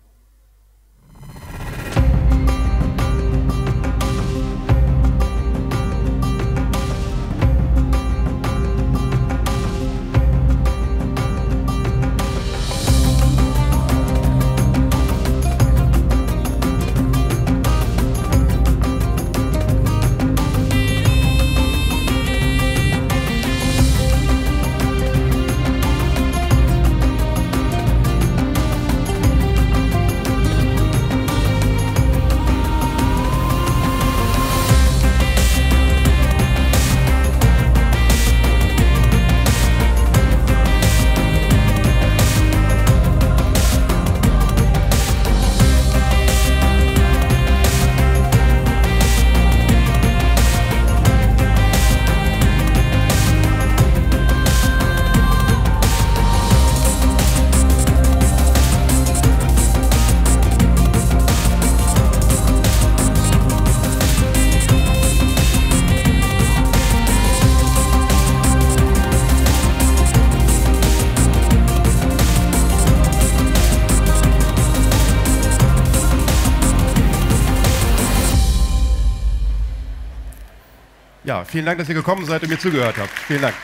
Ja, vielen Dank, dass ihr gekommen seid und mir zugehört habt. Vielen Dank.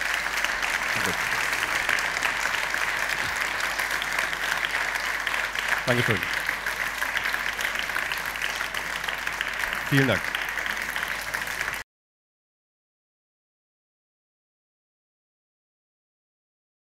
Dankeschön. Vielen Dank.